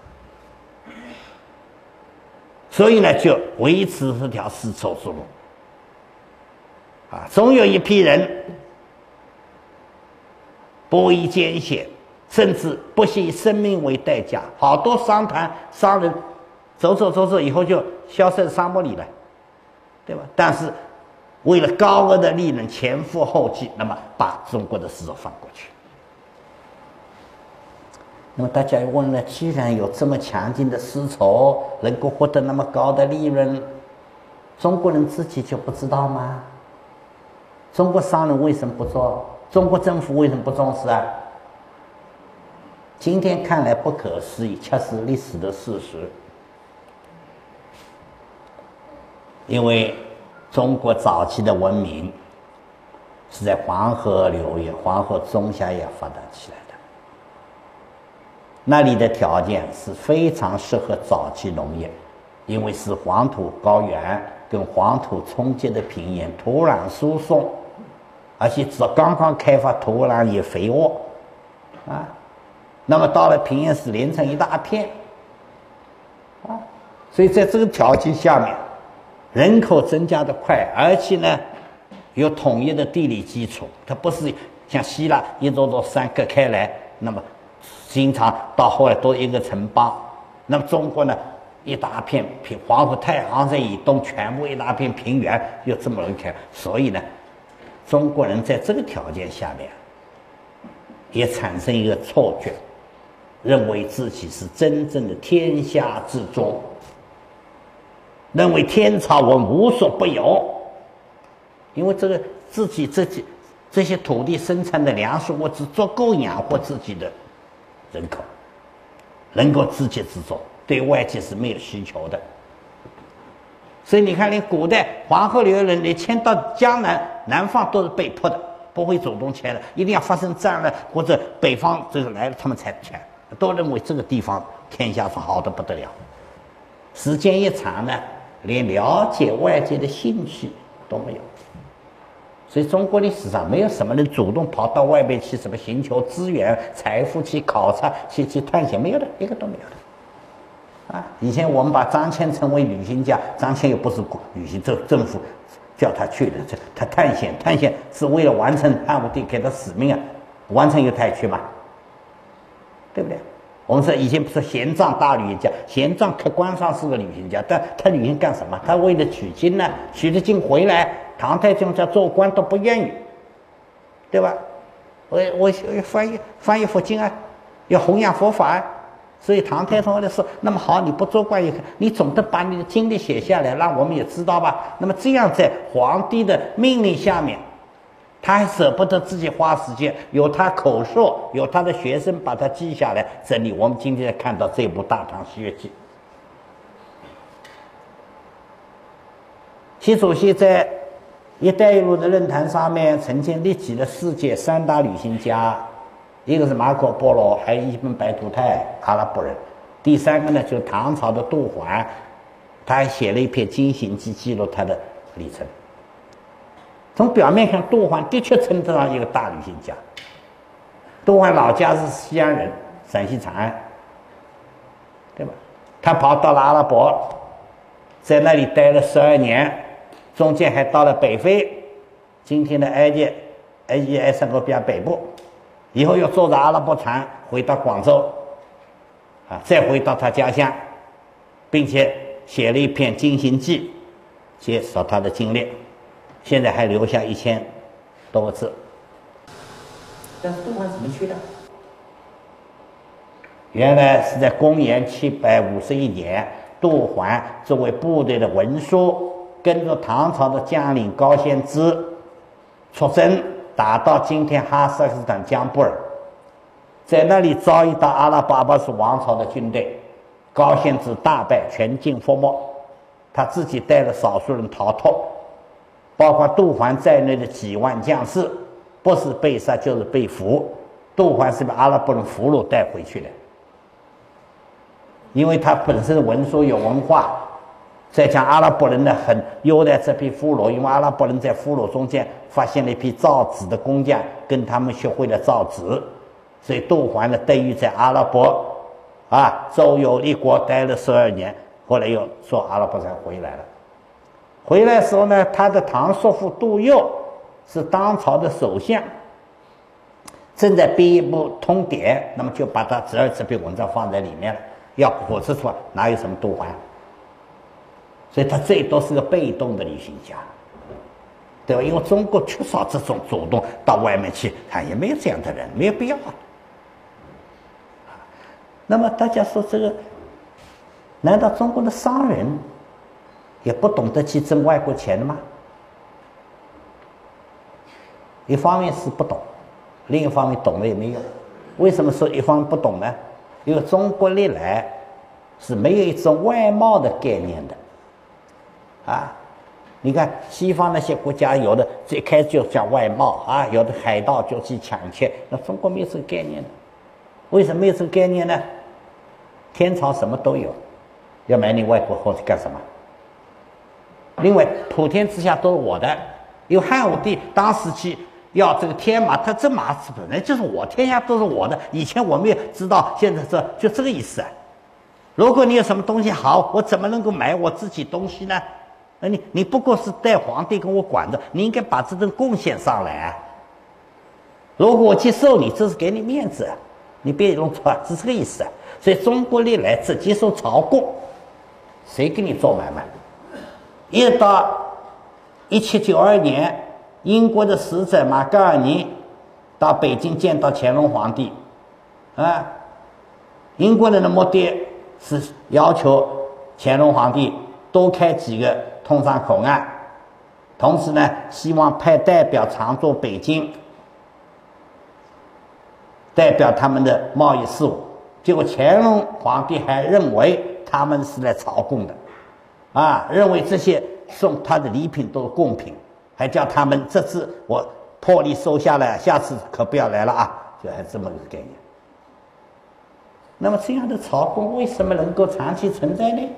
所以呢，就维持这条丝绸之路啊，总有一批人不畏艰险，甚至不惜以生命为代价。好多商团商人走走走走以后就消失在沙漠里了，对吧？但是为了高额的利润，前赴后继，那么把中国的丝绸放过去。那么大家又问了，既然有这么强劲的丝绸能够获得那么高的利润，中国人自己就不知道吗？中国商人为什么不做？中国政府为什么不重视啊？今天看来不可思议，却是历史的事实。因为中国早期的文明是在黄河流域、黄河中下游发展起来的。那里的条件是非常适合早期农业，因为是黄土高原跟黄土冲积的平原，土壤输送，而且只刚刚开发，土壤也肥沃啊。那么到了平原是连成一大片啊，所以在这个条件下面，人口增加的快，而且呢有统一的地理基础，它不是像希腊一座座山隔开来，那么经常到后来都一个城邦。那么中国呢，一大片平黄河、太行山以东全部一大片平原，又这么容易开，所以呢，中国人在这个条件下面，也产生一个错觉，认为自己是真正的天下之中，认为天朝文无所不有，因为这个自己这些这些土地生产的粮食物质足够养活自己的人口，能够自给自足，对外界是没有需求的。所以你看，连古代黄河流域人连迁到江南南方都是被迫的，不会主动迁的，一定要发生战乱或者北方这个来了他们才迁，都认为这个地方天下是好的不得了。时间一长呢，连了解外界的兴趣都没有。所以中国历史上没有什么人主动跑到外面去什么寻求资源、财富去考察、去去探险，没有的，一个都没有的。啊，以前我们把张骞称为旅行家，张骞又不是旅行，政政府叫他去的，这他探险，探险是为了完成汉武帝给他使命啊，完成以后他也去嘛，对不对？我们说以前不是玄奘大旅行家，玄奘客观上是个旅行家，但他旅行干什么？他为了取经呢，取了经回来。唐太宗叫做官都不愿意，对吧？我我翻译翻译佛经啊，要弘扬佛法啊。所以唐太宗的说，那么好，你不做官也可，你总得把你的经历写下来，让我们也知道吧。那么这样在皇帝的命令下面，他还舍不得自己花时间，有他口述，有他的学生把它记下来整理。我们今天看到这部《大唐西域记》，习主席在一带一路的论坛上面曾经列举了世界三大旅行家，一个是马可波罗，还有一本白图泰，阿拉伯人。第三个呢，就是唐朝的杜环，他还写了一篇《经行记》，记录他的历程。从表面看，杜环的确称得上一个大旅行家。杜环老家是西安人，陕西长安，对吧？他跑到了阿拉伯，在那里待了十二年。中间还到了北非，今天的埃及、埃及埃塞俄比亚北部，以后又坐着阿拉伯船回到广州，啊，再回到他家乡，并且写了一篇《经行记》，介绍他的经历，现在还留下一千多个字。但是杜环怎么去的？原来是在公元七百五十一年，杜环作为部队的文书，跟着唐朝的将领高仙芝出征，打到今天哈萨克斯坦江布尔，在那里遭遇到阿拉伯阿巴斯王朝的军队，高仙芝大败，全军覆没。 他自己带了少数人逃脱，包括杜环在内的几万将士，不是被杀就是被俘。杜环是被阿拉伯人俘虏带回去的，因为他本身文书有文化，再讲阿拉伯人呢很优待这批俘虏，因为阿拉伯人在俘虏中间发现了一批造纸的工匠，跟他们学会了造纸，所以杜环呢得以在阿拉伯啊周游列国待了十二年，后来又说阿拉伯才回来了。回来的时候呢，他的堂叔父杜佑是当朝的首相，正在编一部通典，那么就把他侄儿这篇文章放在里面了。要火车出来，哪有什么杜环？所以他最多是个被动的旅行家，对吧？因为中国缺少这种主动到外面去，他也没有这样的人，没有必要啊。那么大家说这个，难道中国的商人也不懂得去挣外国钱的吗？一方面是不懂，另一方面懂了也没用。为什么说一方面不懂呢？因为中国历来是没有一种外贸的概念的啊。你看西方那些国家，有的最开始就讲外贸啊，有的海盗就去抢劫，那中国没有这个概念的。为什么没有这个概念呢？天朝什么都有，要买你外国货是干什么？另外普天之下都是我的，因为汉武帝当时去要这个天马，他这马本来就是我，天下都是我的。以前我们也知道，现在这就这个意思啊。如果你有什么东西好，我怎么能够买我自己东西呢？你你不过是带皇帝跟我管着，你应该把这种贡献上来啊。如果我接受你，这是给你面子，你别弄错，是这个意思啊。所以中国历来只接受朝贡，谁跟你做买卖？一直到一七九二年，英国的使者马格尔尼到北京见到乾隆皇帝，啊，英国人的目的是要求乾隆皇帝多开几个通商口岸，同时呢，希望派代表常驻北京，代表他们的贸易事务。结果乾隆皇帝还认为他们是来朝贡的，啊，认为这些送他的礼品都是贡品，还叫他们这次我破例收下来，下次可不要来了啊，就还这么个概念。那么这样的朝贡为什么能够长期存在呢？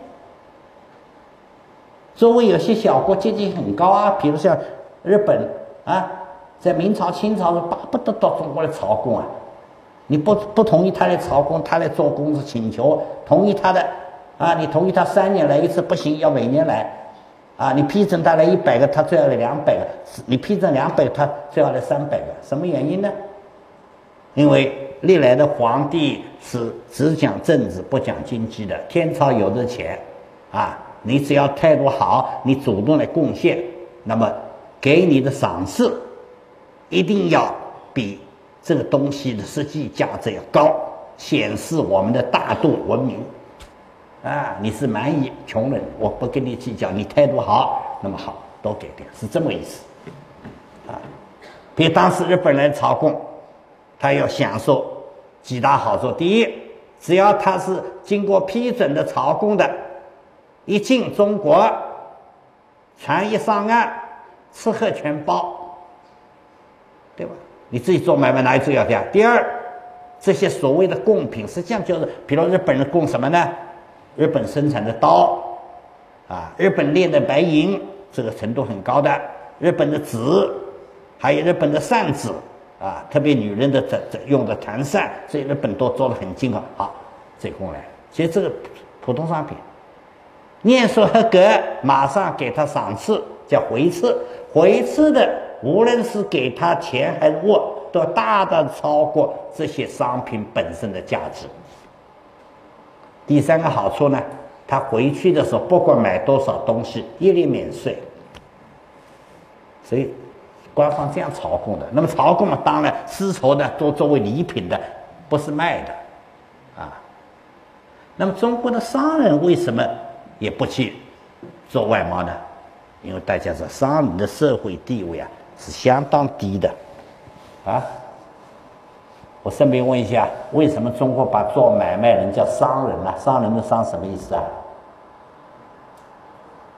周围有些小国阶级很高啊，比如像日本啊，在明朝清朝巴不得到中国来朝贡啊。你不不同意他来朝贡，他来做公子请求，同意他的啊，你同意他三年来一次不行，要每年来啊，你批准他来一百个，他最好来两百个，你批准两百个，他最好来三百个，什么原因呢？因为历来的皇帝是只讲政治不讲经济的，天朝有的钱啊，你只要态度好，你主动来贡献，那么给你的赏赐一定要比这个东西的实际价值要高，显示我们的大度文明啊！你是蛮夷穷人，我不跟你计较，你态度好，那么好都给点，是这么意思啊。比如当时日本人朝贡，他要享受几大好处。第一，只要他是经过批准的朝贡的，一进中国，船一上岸，吃喝全包，对吧？你自己做买卖哪有这样的？第二，这些所谓的贡品，实际上就是，比如日本人贡什么呢？日本生产的刀，啊，日本炼的白银，这个程度很高的，日本的纸，还有日本的扇子，啊，特别女人的这这用的弹扇，所以日本都做得很精好。好，这供来，其实这个普通商品，念书合格，马上给他赏赐，叫回赐，回赐的。无论是给他钱还是物，都大大超过这些商品本身的价值。第三个好处呢，他回去的时候不管买多少东西，一律免税。所以官方这样朝贡的。那么朝贡嘛，当然丝绸呢都作为礼品的，不是卖的啊。那么中国的商人为什么也不去做外贸呢？因为大家知道商人的社会地位啊是相当低的啊。我顺便问一下，为什么中国把做买卖人叫商人呢？商人的商什么意思啊？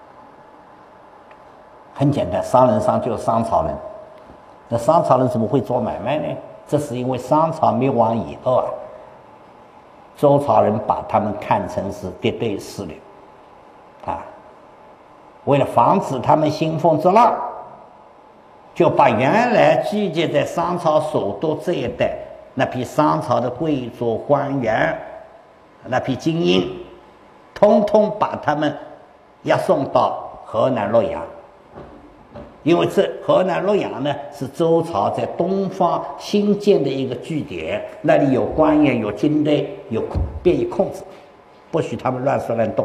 很简单，商人商就是商朝人。那商朝人怎么会做买卖呢？这是因为商朝灭亡以后啊，周朝人把他们看成是敌对势力啊，为了防止他们兴风作浪，就把原来聚集在商朝首都这一带那批商朝的贵族官员、那批精英，通通把他们押送到河南洛阳。因为这河南洛阳呢，是周朝在东方新建的一个据点，那里有官员、有军队，有便于控制，不许他们乱说乱动。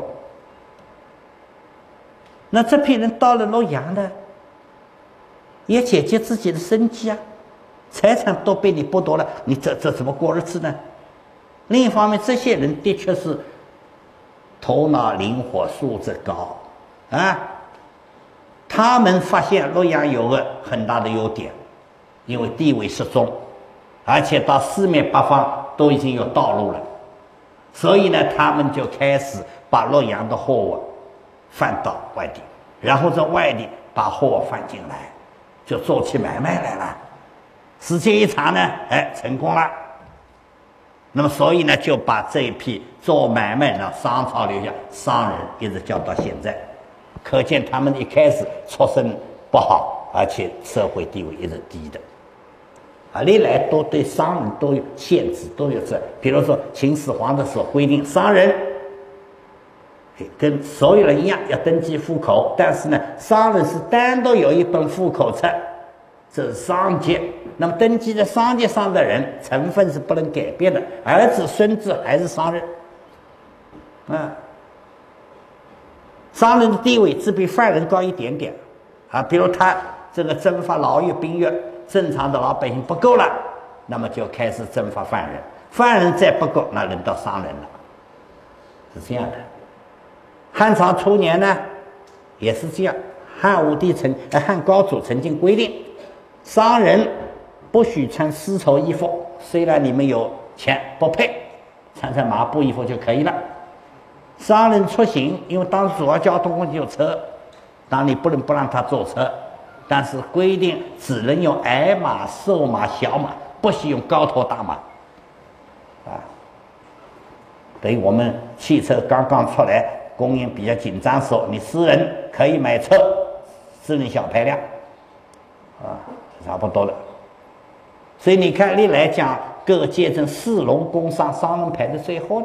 那这批人到了洛阳呢，也解决自己的生计啊，财产都被你剥夺了，你这这怎么过日子呢？另一方面，这些人的确是头脑灵活、素质高啊。他们发现洛阳有个很大的优点，因为地位适中，而且到四面八方都已经有道路了，所以呢，他们就开始把洛阳的货物贩到外地，然后在外地把货物贩进来，就做起买卖来了。时间一长呢，哎，成功了。那么，所以呢，就把这一批做买卖的商朝留下商人一直叫到现在。可见他们一开始出身不好，而且社会地位一直低的，啊，历来都对商人都有限制，都有这。比如说秦始皇的时候规定，商人跟所有人一样要登记户口，但是呢，商人是单独有一本户口册，这是商籍。那么登记在商籍上的人，成分是不能改变的，儿子、孙子还是商人，啊。商人的地位只比犯人高一点点，啊，比如他这个征发劳役兵役，正常的老百姓不够了，那么就开始征发犯人，犯人再不够，那轮到商人了，是这样的。汉朝初年呢，也是这样，汉武帝曾、呃、汉高祖曾经规定，商人不许穿丝绸衣服，虽然你们有钱不配，穿穿麻布衣服就可以了。商人出行，因为当时主要交通工具有车，当然你不能不让他坐车，但是规定只能用矮马、瘦马、小马，不许用高头大马，啊，等于我们汽车刚刚出来，供应比较紧张的时候，你私人可以买车，私人小排量，啊，差不多的。所以你看，历来讲各个阶层，士农工商，商人排在最后的。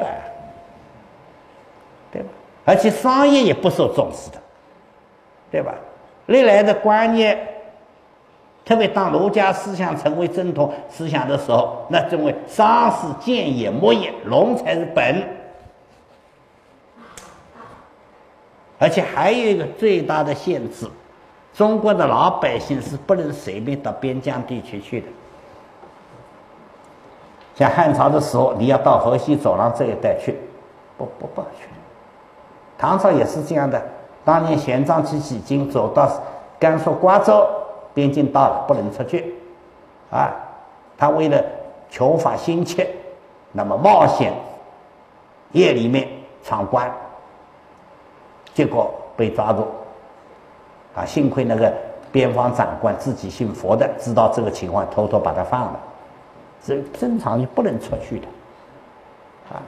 对吧？而且商业也不受重视的，对吧？历来的观念，特别当儒家思想成为正统思想的时候，那认为商是建业、牧业，农才是本。而且还有一个最大的限制，中国的老百姓是不能随便到边疆地区去的。像汉朝的时候，你要到河西走廊这一带去，不不不去。唐朝也是这样的，当年玄奘去几经走到甘肃瓜州边境到了，不能出去，啊，他为了求法心切，那么冒险夜里面闯关，结果被抓住，啊，幸亏那个边防长官自己信佛的，知道这个情况，偷偷把他放了，这正常就不能出去的，啊。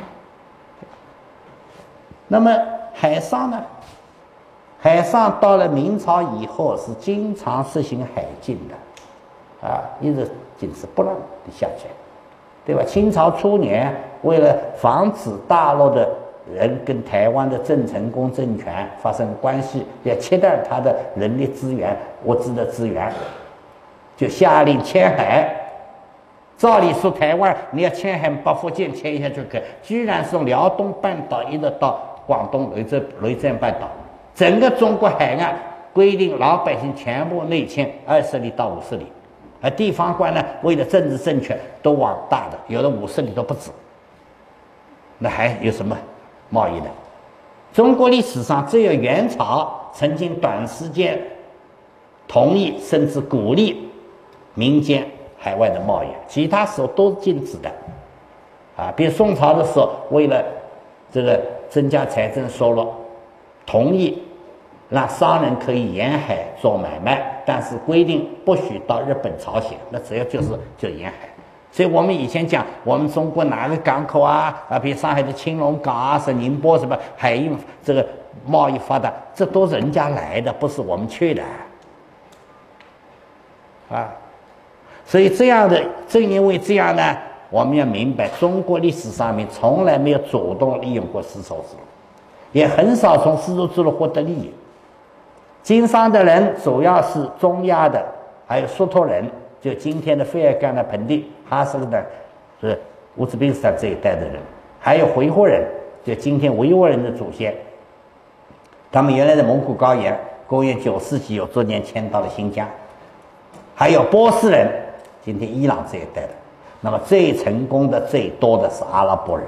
那么海上呢？海上到了明朝以后是经常实行海禁的，啊，一直禁止不让你下去，对吧？清朝初年，为了防止大陆的人跟台湾的郑成功政权发生关系，要切断他的人力资源、物资的资源，就下令迁海。照理说，台湾你要迁海把福建迁一下就可以，居然是从辽东半岛一直到广东雷震雷震半岛，整个中国海岸规定老百姓全部内迁二十里到五十里，而地方官呢，为了政治正确，都往大的，有的五十里都不止。那还有什么贸易呢？中国历史上只有元朝曾经短时间同意甚至鼓励民间海外的贸易，其他时候都是禁止的。啊，比如宋朝的时候，为了这个增加财政收入，同意让商人可以沿海做买卖，但是规定不许到日本、朝鲜，那只要就是就沿海。所以我们以前讲，我们中国哪个港口啊啊，比如上海的青龙港啊，是宁波什么海运这个贸易发达，这都是人家来的，不是我们去的啊。所以这样的，正因为这样呢，我们要明白，中国历史上面从来没有主动利用过丝绸之路，也很少从丝绸之路获得利益。经商的人主要是中亚的，还有苏托人，就今天的费尔干的盆地、哈萨克的，是乌兹别克斯坦这一带的人，还有回鹘人，就今天维吾尔人的祖先。他们原来在蒙古高原，公元九世纪有逐年迁到了新疆，还有波斯人，今天伊朗这一带的。那么最成功的、最多的是阿拉伯人。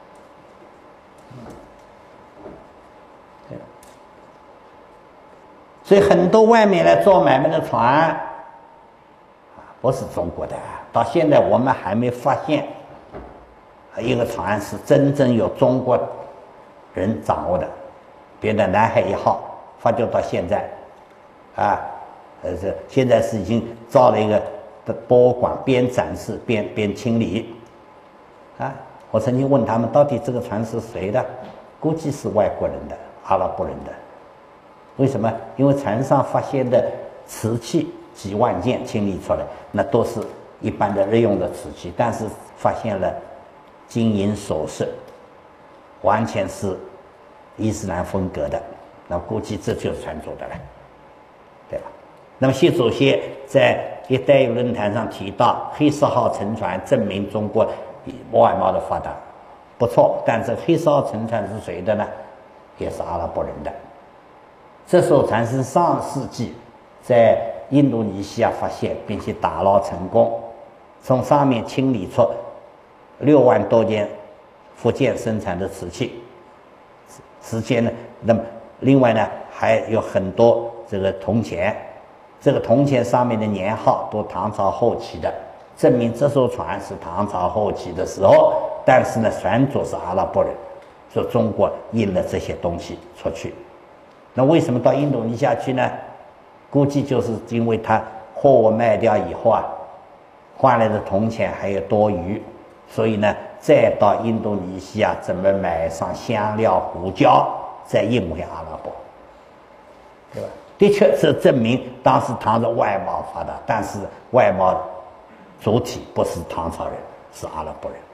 所以很多外面来做买卖的船，不是中国的，到现在我们还没发现一个船是真正由中国人掌握的。别的南海一号发掘到现在，啊，呃，这现在是已经造了一个的博物馆，边展示边边清理。啊，我曾经问他们，到底这个船是谁的？估计是外国人的，阿拉伯人的。为什么？因为船上发现的瓷器几万件清理出来，那都是一般的日用的瓷器，但是发现了金银首饰，完全是伊斯兰风格的，那估计这就是船做的了，对吧？那么习主席在“一带一路”论坛上提到，黑色号沉船证明中国外贸的发达，不错，但是黑色号沉船是谁的呢？也是阿拉伯人的。这艘船是上世纪在印度尼西亚发现并且打捞成功，从上面清理出六万多件福建生产的瓷器。时间呢，那么另外呢还有很多这个铜钱，这个铜钱上面的年号都唐朝后期的，证明这艘船是唐朝后期的时候，但是呢船主是阿拉伯人，说中国印了这些东西出去。那为什么到印度尼西亚去呢？估计就是因为他货物卖掉以后啊，换来的铜钱还有多余，所以呢再到印度尼西亚怎么买上香料、胡椒，再印回阿拉伯，对吧？的确，这证明当时唐朝外贸发达，但是外贸主体不是唐朝人，是阿拉伯人。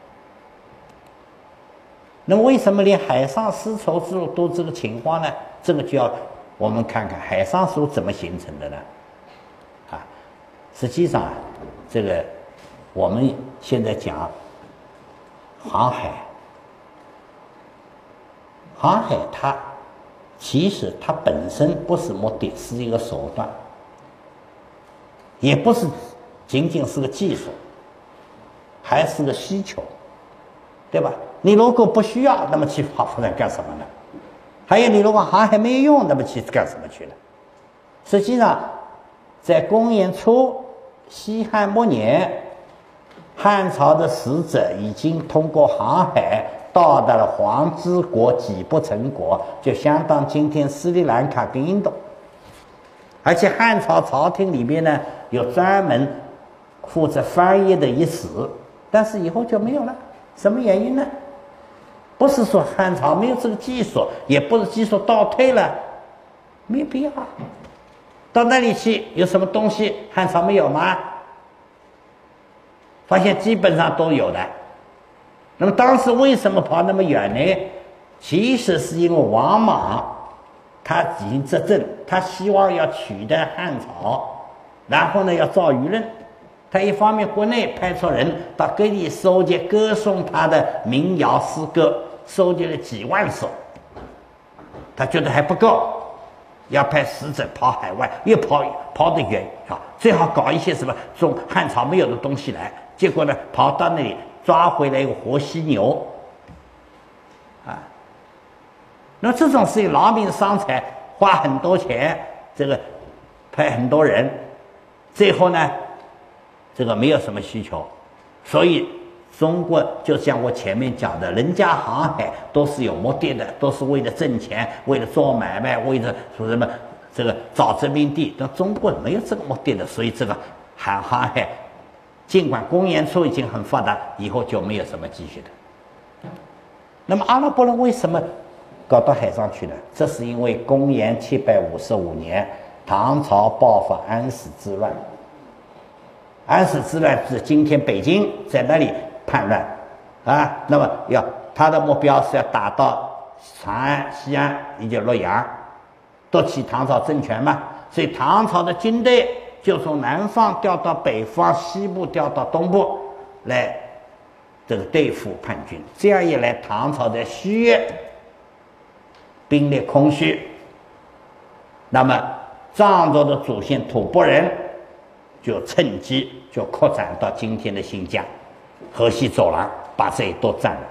那么为什么连海上丝绸之路都这个情况呢？这个就要我们看看海上丝路怎么形成的呢？啊，实际上啊，这个我们现在讲航海，航海它其实它本身不是目的，是一个手段，也不是仅仅是个技术，还是个需求，对吧？你如果不需要，那么去航海干什么呢？还有，你如果航海没有用，那么去干什么去了？实际上，在公元初西汉末年，汉朝的使者已经通过航海到达了黄之国几不成国，就相当今天斯里兰卡跟印度。而且汉朝朝廷里面呢有专门负责翻译的一史，但是以后就没有了。什么原因呢？不是说汉朝没有这个技术，也不是技术倒退了，没必要。到那里去有什么东西汉朝没有吗？发现基本上都有的。那么当时为什么跑那么远呢？其实是因为王莽他已经执政，他希望要取代汉朝，然后呢要造舆论。他一方面国内派出人到各地收集歌颂他的民谣诗歌，收集了几万首，他觉得还不够，要派使者跑海外，越跑跑得远啊，最好搞一些什么中汉朝没有的东西来。结果呢，跑到那里抓回来一个活犀牛，啊，那这种事情劳民伤财，花很多钱，这个派很多人，最后呢，这个没有什么需求，所以中国就像我前面讲的，人家航海都是有目的的，都是为了挣钱，为了做买卖，为了说什么这个找殖民地。但中国没有这个目的的，所以这个航航海，尽管公元初已经很发达，以后就没有什么继续的。那么阿拉伯人为什么搞到海上去呢？这是因为公元七百五十五年，唐朝爆发安史之乱。安史之乱是今天北京在那里叛乱啊，那么要他的目标是要打到长安、西安以及洛阳，夺取唐朝政权嘛。所以唐朝的军队就从南方调到北方，西部调到东部来这个对付叛军。这样一来，唐朝在西域兵力空虚，那么藏族的祖先吐蕃人就趁机就扩展到今天的新疆、河西走廊，把这一都占了。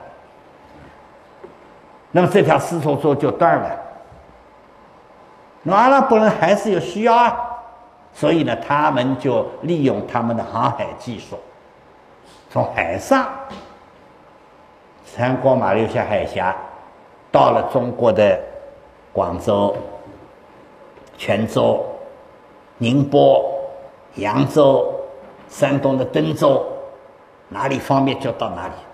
那么这条丝绸之路就断了。那么阿拉伯人还是有需要啊，所以呢，他们就利用他们的航海技术，从海上穿过马六甲海峡，到了中国的广州、泉州、宁波、扬州、山东的登州，哪里方便就到哪里。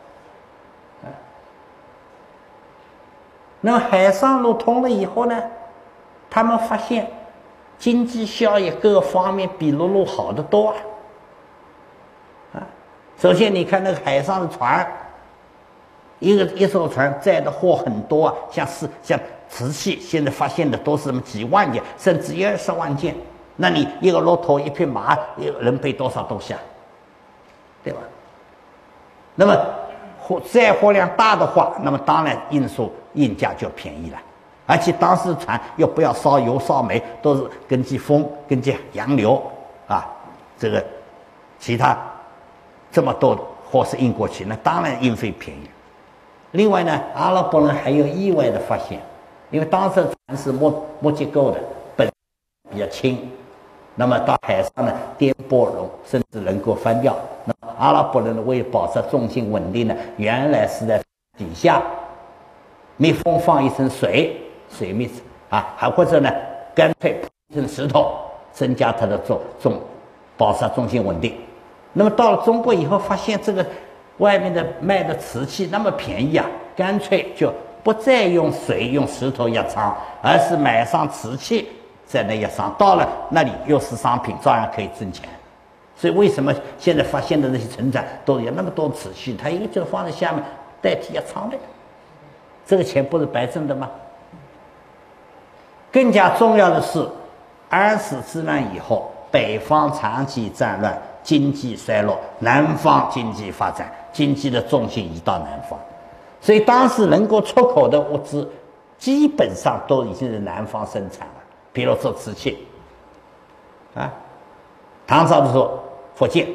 那么海上路通了以后呢，他们发现经济效益各方面比陆路好得多啊！啊，首先你看那个海上的船，一个一艘船载的货很多啊，像是像瓷器，现在发现的都是什么几万件，甚至一二十万件。那你一个骆驼、一匹马，一个人背多少东西啊？对吧？那么货载货量大的话，那么当然运输运价就便宜了。而且当时船又不要烧油烧煤，都是根据风、根据洋流啊，这个其他这么多货是运过去，那当然运费便宜。另外呢，阿拉伯人还有意外的发现，因为当时船是木木结构的，本比较轻，那么到海上呢颠簸容甚至能够翻掉。那么阿拉伯人为保持重心稳定呢，原来是在底下密封放一层水。水密啊，还或者呢，干脆铺一层石头，增加它的重重，保持重心稳定。那么到了中国以后，发现这个外面的卖的瓷器那么便宜啊，干脆就不再用水用石头压舱，而是买上瓷器在那压舱，到了那里又是商品，照样可以挣钱。所以为什么现在发现的那些城寨都有那么多瓷器？它一个就放在下面代替压舱的，这个钱不是白挣的吗？更加重要的是，安史之乱以后，北方长期战乱，经济衰落，南方经济发展，经济的重心移到南方，所以当时能够出口的物资，基本上都已经是南方生产了。比如说瓷器，啊，唐朝的时候福建，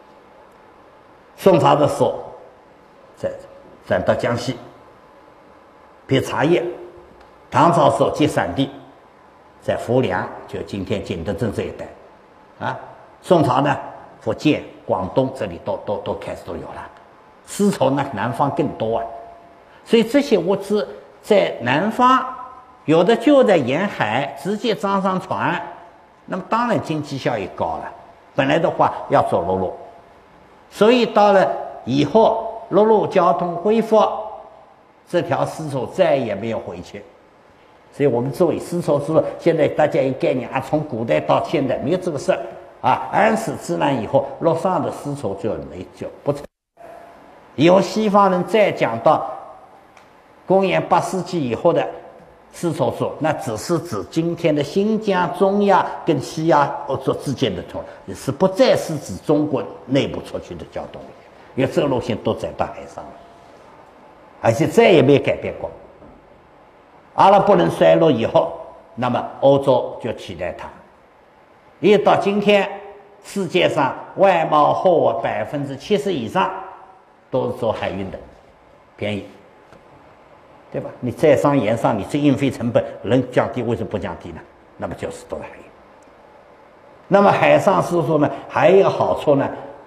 宋朝的时候再转到江西，比如茶叶。唐朝时候集散地在浮梁，就今天景德镇这一带，啊，宋朝呢，福建、广东这里都都都开始都有了。丝绸呢，南方更多啊，所以这些物资在南方，有的就在沿海直接装上船，那么当然经济效益高了。本来的话要走陆路，所以到了以后陆路交通恢复，这条丝绸再也没有回去。所以我们作为丝绸之路，现在大家有概念啊，从古代到现代没有这个事儿啊。安史之乱以后，陆上的丝绸就没就不成。以后西方人再讲到公元八世纪以后的丝绸之路，那只是指今天的新疆、中亚跟西亚欧洲之间的通，是不再是指中国内部出去的交通，因为这个路线都在到海上了，而且再也没改变过。阿拉伯人衰落以后，那么欧洲就取代它。一直到今天，世界上外贸货物百分之七十以上都是走海运的，便宜，对吧？你在商言商，你这运费成本能降低，为什么不降低呢？那么就是走海运。那么海上丝绸呢，还有一个好处呢，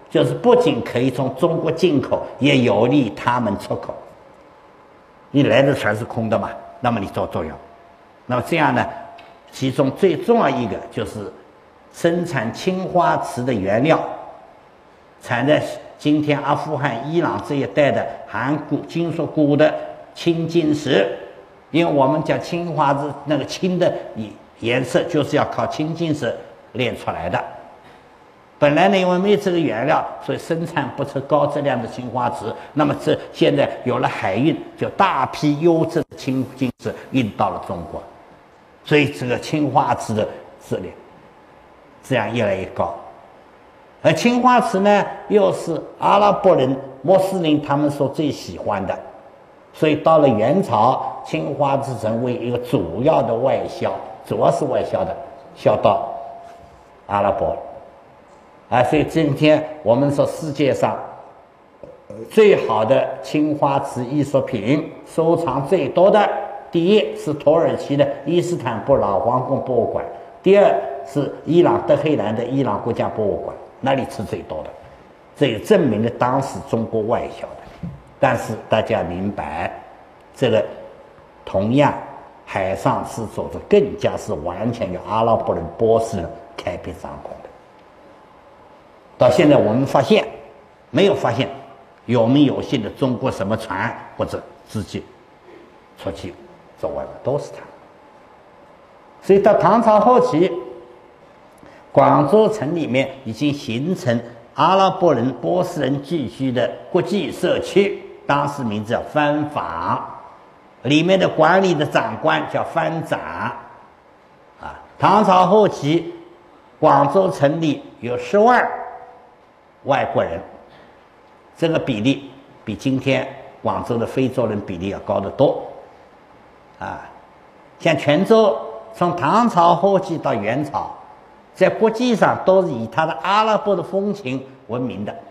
就是不仅可以从中国进口，也有利于他们出口。你来的全是空的嘛，那么你做作用。那么这样呢，其中最重要一个就是生产青花瓷的原料，产在今天阿富汗、伊朗这一带的含钴、金属钴的青金石。因为我们讲青花瓷那个青的颜色就是要靠青金石炼出来的。本来呢，因为没有这个原料，所以生产不出高质量的青花瓷。那么这现在有了海运，就大批优质的青金石运到了中国，所以这个青花瓷的质量这样越来越高。而青花瓷呢，又是阿拉伯人、穆斯林他们所最喜欢的，所以到了元朝，青花瓷成为一个主要的外销，主要是外销的，销到阿拉伯。啊，所以今天我们说世界上最好的青花瓷艺术品收藏最多的，第一是土耳其的伊斯坦布尔老皇宫博物馆，第二是伊朗德黑兰的伊朗国家博物馆，那里是最多的。这也证明了当时中国外销的。但是大家明白，这个同样海上丝绸之更加是完全由阿拉伯人、波斯人开辟掌控的。到现在我们发现没有发现有名有姓的中国什么船或者资金出去走完了，都是他。所以到唐朝后期，广州城里面已经形成阿拉伯人、波斯人聚居的国际社区，当时名字叫藩坊，里面的管理的长官叫藩长。啊，唐朝后期，广州城里有十万外国人，这个比例比今天广州的非洲人比例要高得多。啊，像泉州，从唐朝后期到元朝，在国际上都是以它的阿拉伯的风情闻名的。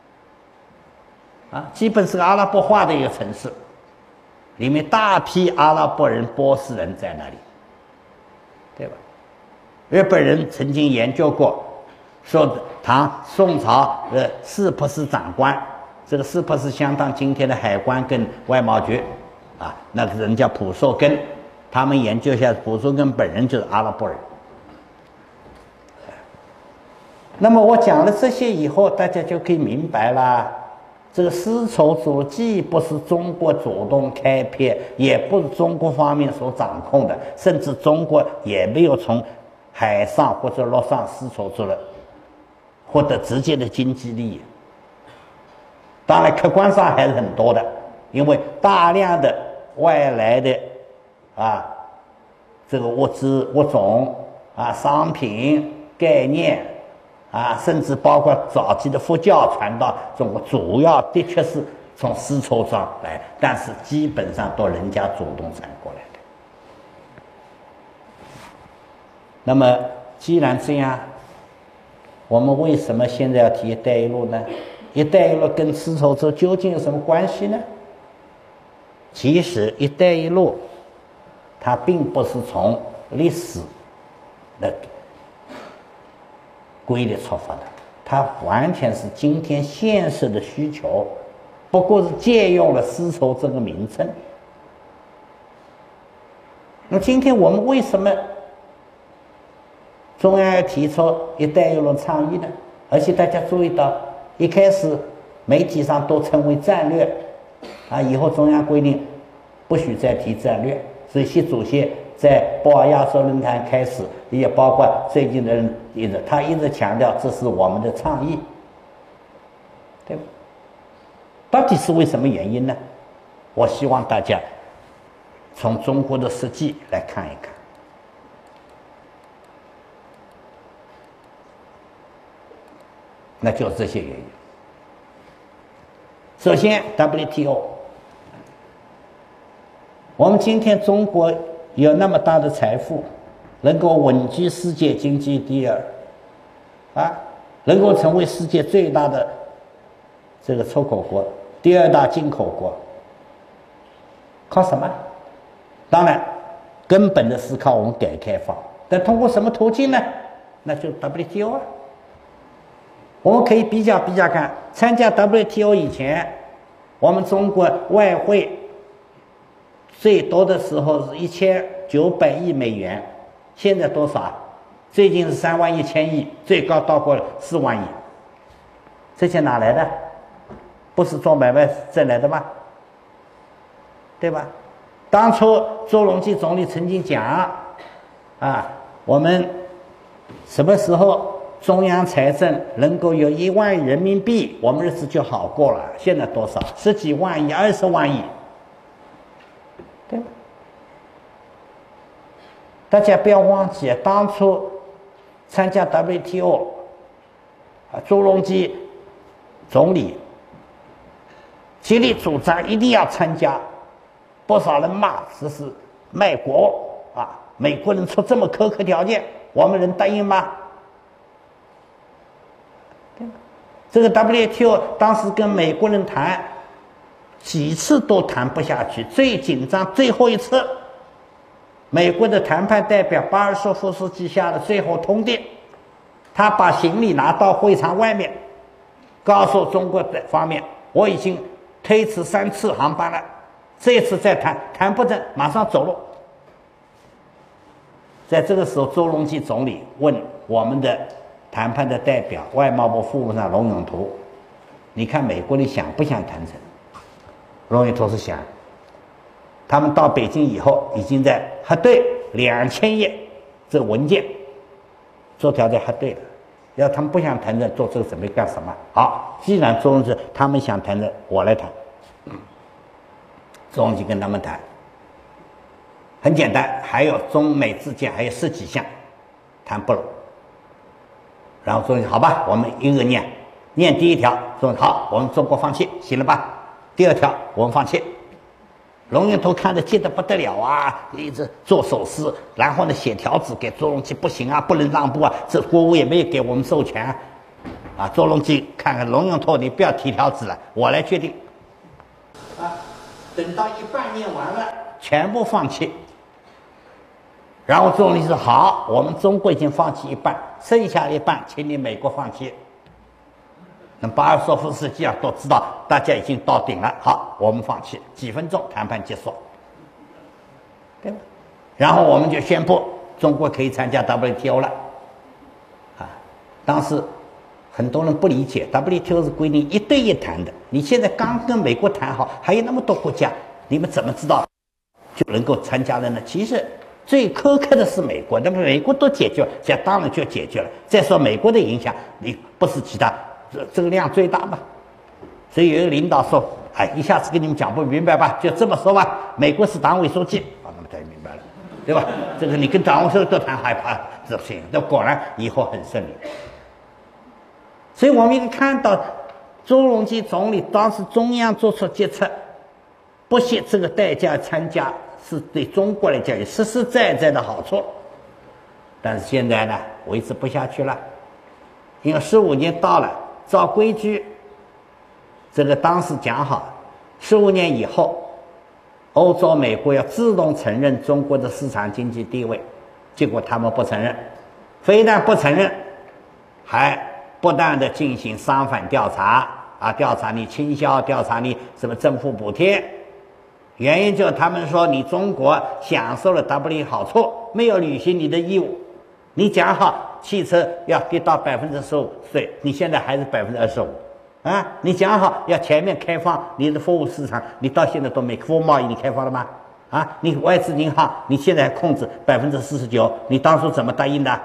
啊，基本是个阿拉伯化的一个城市，里面大批阿拉伯人、波斯人在那里，对吧？日本人曾经研究过，说唐宋朝的四普司长官，这个四普司相当今天的海关跟外贸局，啊，那个人叫普寿根，他们研究一下，普寿根本人就是阿拉伯人。那么我讲了这些以后，大家就可以明白了，这个丝绸之路既不是中国主动开辟，也不是中国方面所掌控的，甚至中国也没有从海上或者陆上丝绸之路获得直接的经济利益。当然客观上还是很多的，因为大量的外来的啊这个物资、物种啊、商品、概念啊，甚至包括早期的佛教传到中国，主要的确是从丝绸上来，但是基本上都人家主动传过来的。那么既然这样，我们为什么现在要提“一带一路”呢？“一带一路”跟丝绸之路究竟有什么关系呢？其实“一带一路”它并不是从历史的规律出发的，它完全是今天现实的需求，不过是借用了丝绸这个名称。那今天我们为什么中央要提出“一带一路”倡议呢？而且大家注意到，一开始媒体上都称为战略，啊，以后中央规定不许再提战略。所以习主席在博鳌亚洲论坛开始，也包括最近的人一直他一直强调这是我们的倡议，对吧？到底是为什么原因呢？我希望大家从中国的实际来看一看。那就是这些原因。首先 W T O， 我们今天中国有那么大的财富，能够稳居世界经济第二，啊，能够成为世界最大的这个出口国，第二大进口国，靠什么？当然，根本的是靠我们改革开放，但通过什么途径呢？那就 W T O 啊。 我们可以比较比较看，参加 W T O 以前，我们中国外汇最多的时候是一千九百亿美元，现在多少？最近是三万一千亿，最高到过四万亿。这钱哪来的？不是做买卖挣来的吗？对吧？当初周荣基总理曾经讲啊，我们什么时候中央财政能够有一万亿人民币，我们日子就好过了。现在多少？十几万亿、二十万亿，对吧？大家不要忘记，当初参加 W T O， 啊，周荣基总理极力主张一定要参加，不少人骂这是卖国啊！美国人出这么苛刻条件，我们能答应吗？对吧？这个 W T O 当时跟美国人谈，几次都谈不下去，最紧张最后一次，美国的谈判代表巴尔索夫斯基下的最后通牒，他把行李拿到会场外面，告诉中国的方面，我已经推迟三次航班了，这次再谈谈不成，马上走路。在这个时候，周荣基总理问我们的谈判的代表外贸部副部长龙永图，你看美国人想不想谈成？龙永图是想，他们到北京以后已经在核对两千页这个文件做条件核对了，要他们不想谈成，做这个准备干什么？好，既然周荣基他们想谈成，我来谈。周荣基跟他们谈，很简单，还有中美之间还有十几项谈不拢。然后周荣基好吧，我们一个念，念第一条，说好，我们中国放弃，行了吧？第二条，我们放弃。龙永图看着急得不得了啊，一直做手势，然后呢写条子给周荣基，不行啊，不能让步啊，这国务也没有给我们授权啊。周荣基看看龙永图，你不要提条子了，我来决定。啊，等到一半念完了，全部放弃。然后周荣基说好，我们中国已经放弃一半，剩下一半请你美国放弃。那巴尔索夫斯基啊都知道大家已经到顶了，好，我们放弃，几分钟谈判结束，对吧？然后我们就宣布中国可以参加 W T O 了，啊，当时很多人不理解 W T O 是规定一对一谈的，你现在刚跟美国谈好，还有那么多国家，你们怎么知道就能够参加了呢？其实最苛刻的是美国，那么美国都解决了，这当然就解决了。再说美国的影响，你不是其他。这这个量最大嘛，所以有一个领导说：“哎，一下子跟你们讲不明白吧？就这么说吧。美国是党委书记，啊，那么才明白了，对吧？这个你跟党委书记都谈害怕，这不行。那果然以后很顺利。所以我们看到周荣基总理当时中央做出决策，不惜这个代价参加，是对中国来讲有实实在在的好处。但是现在呢，维持不下去了，因为十五年到了。”照规矩，这个当时讲好，十五年以后，欧洲、美国要自动承认中国的市场经济地位，结果他们不承认，非但不承认，还不断的进行商反调查啊，调查你倾销，调查你什么政府补贴，原因就是他们说你中国享受了 W 好处，没有履行你的义务，你讲好。汽车要给到百分之十五税，你现在还是百分之二十五，啊！你讲好要全面开放你的服务市场，你到现在都没服务贸易，你开放了吗？啊！你外资银行你现在控制百分之四十九，你当初怎么答应的？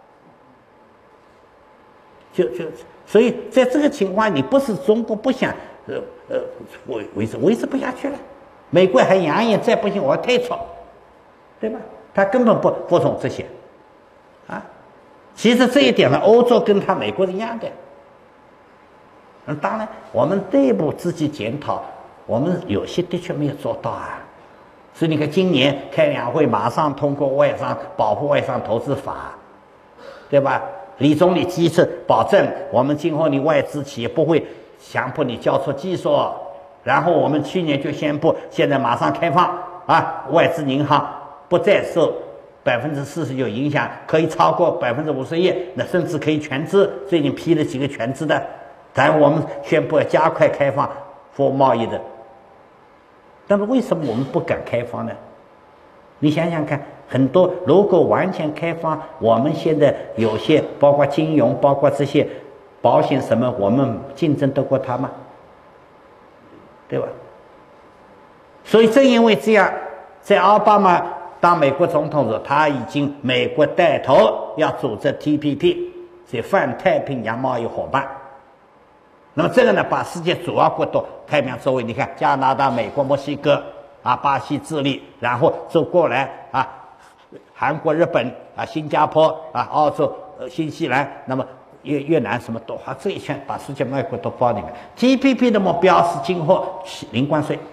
就就所以在这个情况，你不是中国不想呃呃维维持维持不下去了，美国还扬言再不行我要退出，对吧？他根本不服从这些，啊！其实这一点呢，欧洲跟他美国是一样的。嗯，当然，我们内部自己检讨，我们有些的确没有做到啊。所以你看，今年开两会，马上通过外商保护外商投资法，对吧？李总理第一次保证，我们今后你外资企业不会强迫你交出技术。然后我们去年就宣布，现在马上开放啊，外资银行不再受百分之四十有影响，可以超过百分之五十一，那甚至可以全资。最近批了几个全资的，但我们宣布要加快开放服务贸易的。但是为什么我们不敢开放呢？你想想看，很多如果完全开放，我们现在有些包括金融，包括这些保险什么，我们竞争得过他吗？对吧？所以正因为这样，在奥巴马当美国总统时，他已经美国带头要组织 T P P， 是泛太平洋贸易伙伴。那么这个呢，把世界主要国都太平洋周围，你看加拿大、美国、墨西哥啊、巴西、智利，然后走过来啊，韩国、日本啊、新加坡啊、澳洲、呃、新西兰，那么越越南什么都啊，这一圈把世界贸易国都包里面。T P P 的目标是今后零关税。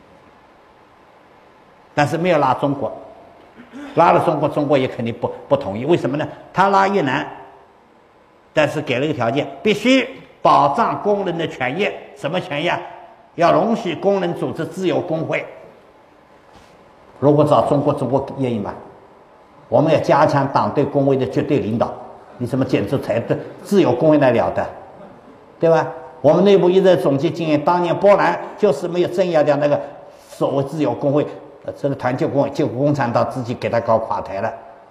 但是没有拉中国，拉了中国，中国也肯定不不同意。为什么呢？他拉越南，但是给了一个条件，必须保障工人的权益。什么权益啊？要容许工人组织自由工会。如果找中国，中国愿意吗？我们要加强党对工会的绝对领导。你怎么简直才对自由工会来了的，对吧？我们内部一直在总结经验，当年波兰就是没有镇压掉那个所谓自由工会。这个团结工会，结果共产党自己给他搞垮台了。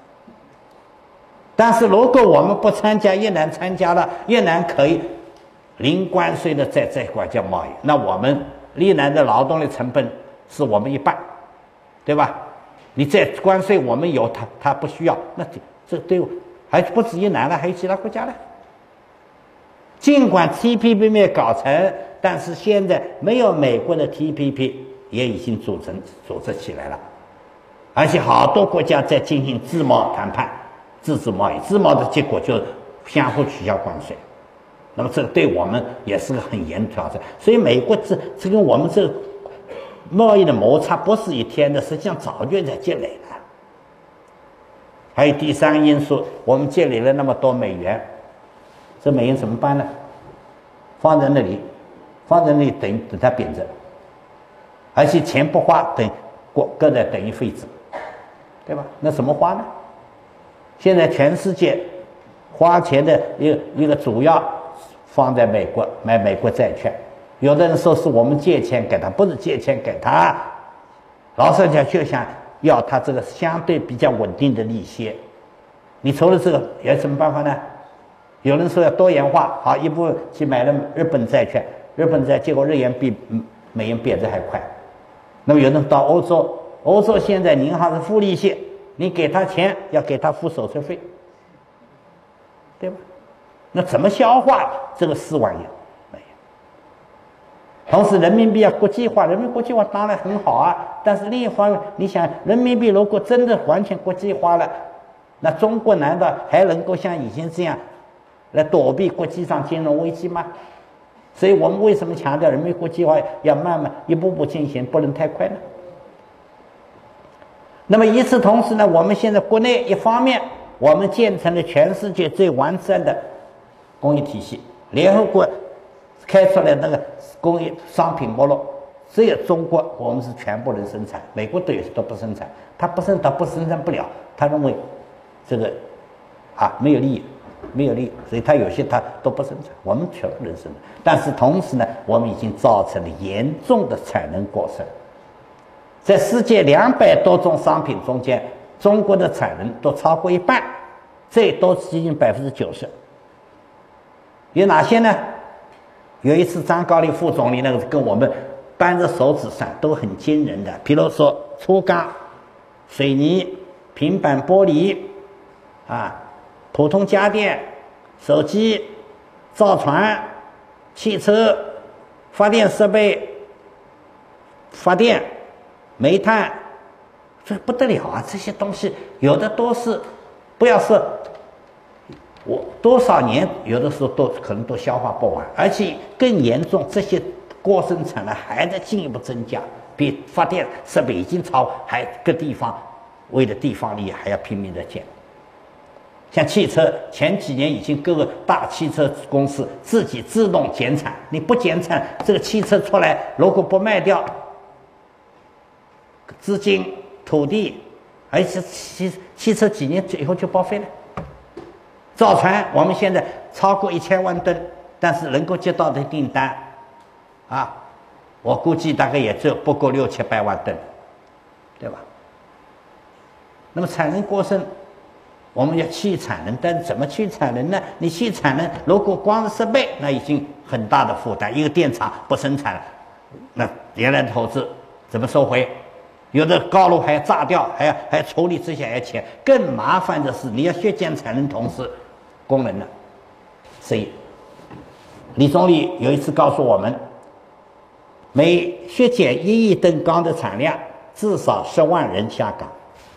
但是如果我们不参加，越南参加了，越南可以零关税的在这块叫贸易，那我们越南的劳动力成本是我们一半，对吧？你再关税我们有，他他不需要，那这对还不止越南了，还有其他国家了。尽管 T P P 没有搞成，但是现在没有美国的 T P P。也已经组成组织起来了，而且好多国家在进行自贸谈判、自主贸易。自贸的结果就是相互取消关税，那么这个对我们也是个很严的挑战。所以美国这这跟我们这贸易的摩擦不是一天的，实际上早就在积累了。还有第三个因素，我们积累了那么多美元，这美元怎么办呢？放在那里，放在那里等等它贬值。而且钱不花等国搁在等于废纸，对吧？那怎么花呢？现在全世界花钱的一个一个主要放在美国买美国债券，有的人说是我们借钱给他，不是借钱给他，老实讲就想要他这个相对比较稳定的利息。你除了这个有什么办法呢？有人说要多元化，好，一部分去买了日本债券，日本债结果日元比美元贬值还快。那么有人到欧洲，欧洲现在银行是付利息，你给他钱要给他付手续费，对吧？那怎么消化这个四万亿？没有。同时人民币要国际化，人民币国际化当然很好啊，但是另一方面，你想人民币如果真的完全国际化了，那中国难道还能够像以前这样来躲避国际上金融危机吗？所以我们为什么强调人民币国际化要慢慢一步步进行，不能太快呢？那么与此同时呢，我们现在国内一方面我们建成了全世界最完善的工业体系，联合国开出来那个工业商品目录，只有中国我们是全部能生产，美国都有些都不生产，他不生他不生产不了，他认为这个啊没有利益。没有利，所以他有些他都不生产，我们全部能生产。但是同时呢，我们已经造成了严重的产能过剩。在世界两百多种商品中间，中国的产能都超过一半，最多接近百分之九十。有哪些呢？有一次张高丽副总理那个跟我们扳着手指算，都很惊人的。比如说粗钢、水泥、平板玻璃，啊。普通家电、手机、造船、汽车、发电设备、发电、煤炭，这不得了啊！这些东西有的都是，不要说我多少年，有的时候都可能都消化不完，而且更严重，这些过剩产能还在进一步增加，比发电设备已经超，还各地方为了地方利益还要拼命的建。像汽车，前几年已经各个大汽车公司自己自动减产，你不减产，这个汽车出来如果不卖掉，资金、土地、 而且汽汽车几年以后就报废了。造船我们现在超过一千万吨，但是能够接到的订单，啊，我估计大概也只有不够六七百万吨，对吧？那么产能过剩，我们要去产能，但是怎么去产能呢？你去产能，如果光是设备，那已经很大的负担。一个电厂不生产了，那原来的投资怎么收回？有的高炉还要炸掉，还要还要处理这些还要钱。更麻烦的是，你要削减产能，同时功能呢？所以，李总理有一次告诉我们，每削减一亿吨钢的产量，至少十万人下岗，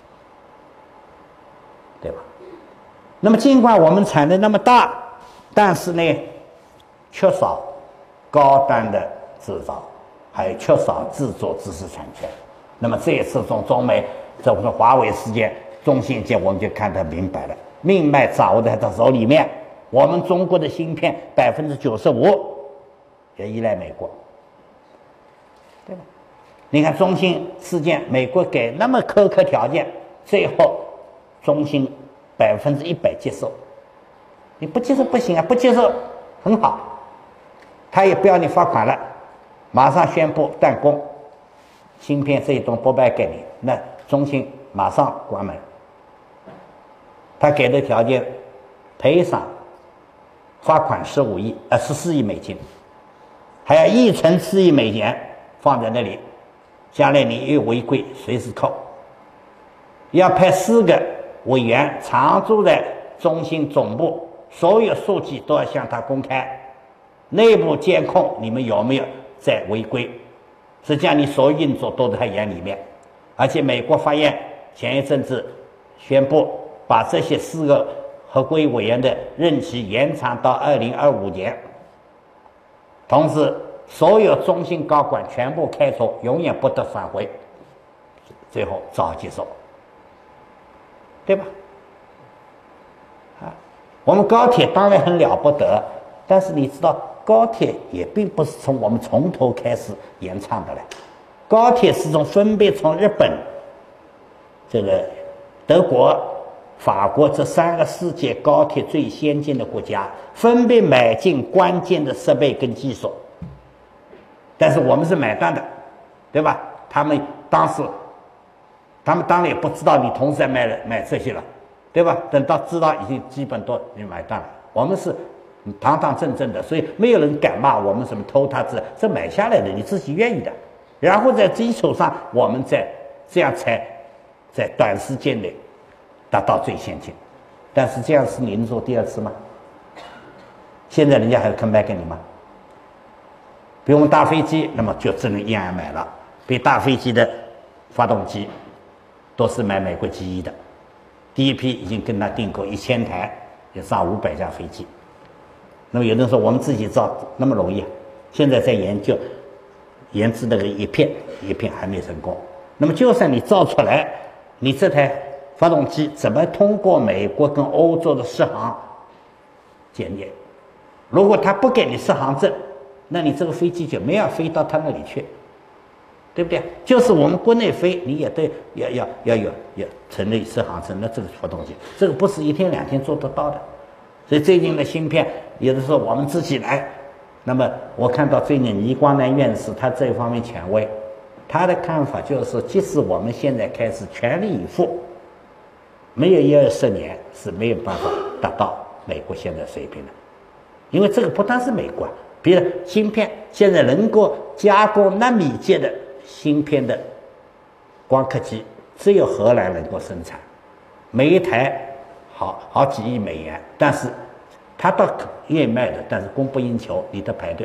对吧？那么尽管我们产能那么大，但是呢，缺少高端的制造，还缺少制作知识产权。那么这一次从中美这个华为事件、中芯件，我们就看得明白了，命脉掌握在他手里面。我们中国的芯片百分之九十五也依赖美国，对吧？你看中芯事件，美国给那么苛刻条件，最后中芯百分之一百接受。你不接受不行啊，不接受很好，他也不要你罚款了，马上宣布断供，芯片这一东不卖给你，那中芯马上关门。他给的条件，赔偿。罚款十五亿，呃，十四亿美金，还要一存四亿美元放在那里，将来你一违规，随时扣。要派四个委员常驻在中芯总部，所有数据都要向他公开，内部监控你们有没有在违规。实际上，你所有运作都在他眼里面，而且美国法院前一阵子宣布把这些四个合规委员的任期延长到二零二五年，同时所有中芯高管全部开除，永远不得返回，最后只好接受，对吧？啊，我们高铁当然很了不得，但是你知道高铁也并不是从我们从头开始延长的了，高铁是从分别从日本、这个德国、法国这三个世界高铁最先进的国家分别买进关键的设备跟技术，但是我们是买单的，对吧？他们当时，他们当然也不知道你同时在买买这些了，对吧？等到知道已经基本都你买单了，我们是堂堂正正的，所以没有人敢骂我们什么偷他这这买下来的，你自己愿意的，然后在基础上我们再这样才在短时间内达到最先进，但是这样是你能做第二次吗？现在人家还肯卖给你吗？比如我们大飞机，那么就只能一样买了。比大飞机的发动机都是买美国机翼的，第一批已经跟他订购一千台，也上五百架飞机。那么有人说我们自己造那么容易，现在在研究研制那个一片一片还没成功。那么就算你造出来，你这台发动机怎么通过美国跟欧洲的适航检验？如果他不给你适航证，那你这个飞机就没法飞到他那里去，对不对？就是我们国内飞，你也得要要要有要承认适航证，那这个发动机，这个不是一天两天做得到的。所以最近的芯片，有的时候我们自己来。那么我看到最近倪光南院士他这一方面权威，他的看法就是说，即使我们现在开始全力以赴，没有一二十年是没有办法达到美国现在水平的，因为这个不单是美国，比如芯片现在能够加工纳米级的芯片的光刻机，只有荷兰能够生产，每一台好好几亿美元，但是它倒愿意卖的，但是供不应求，你得排队，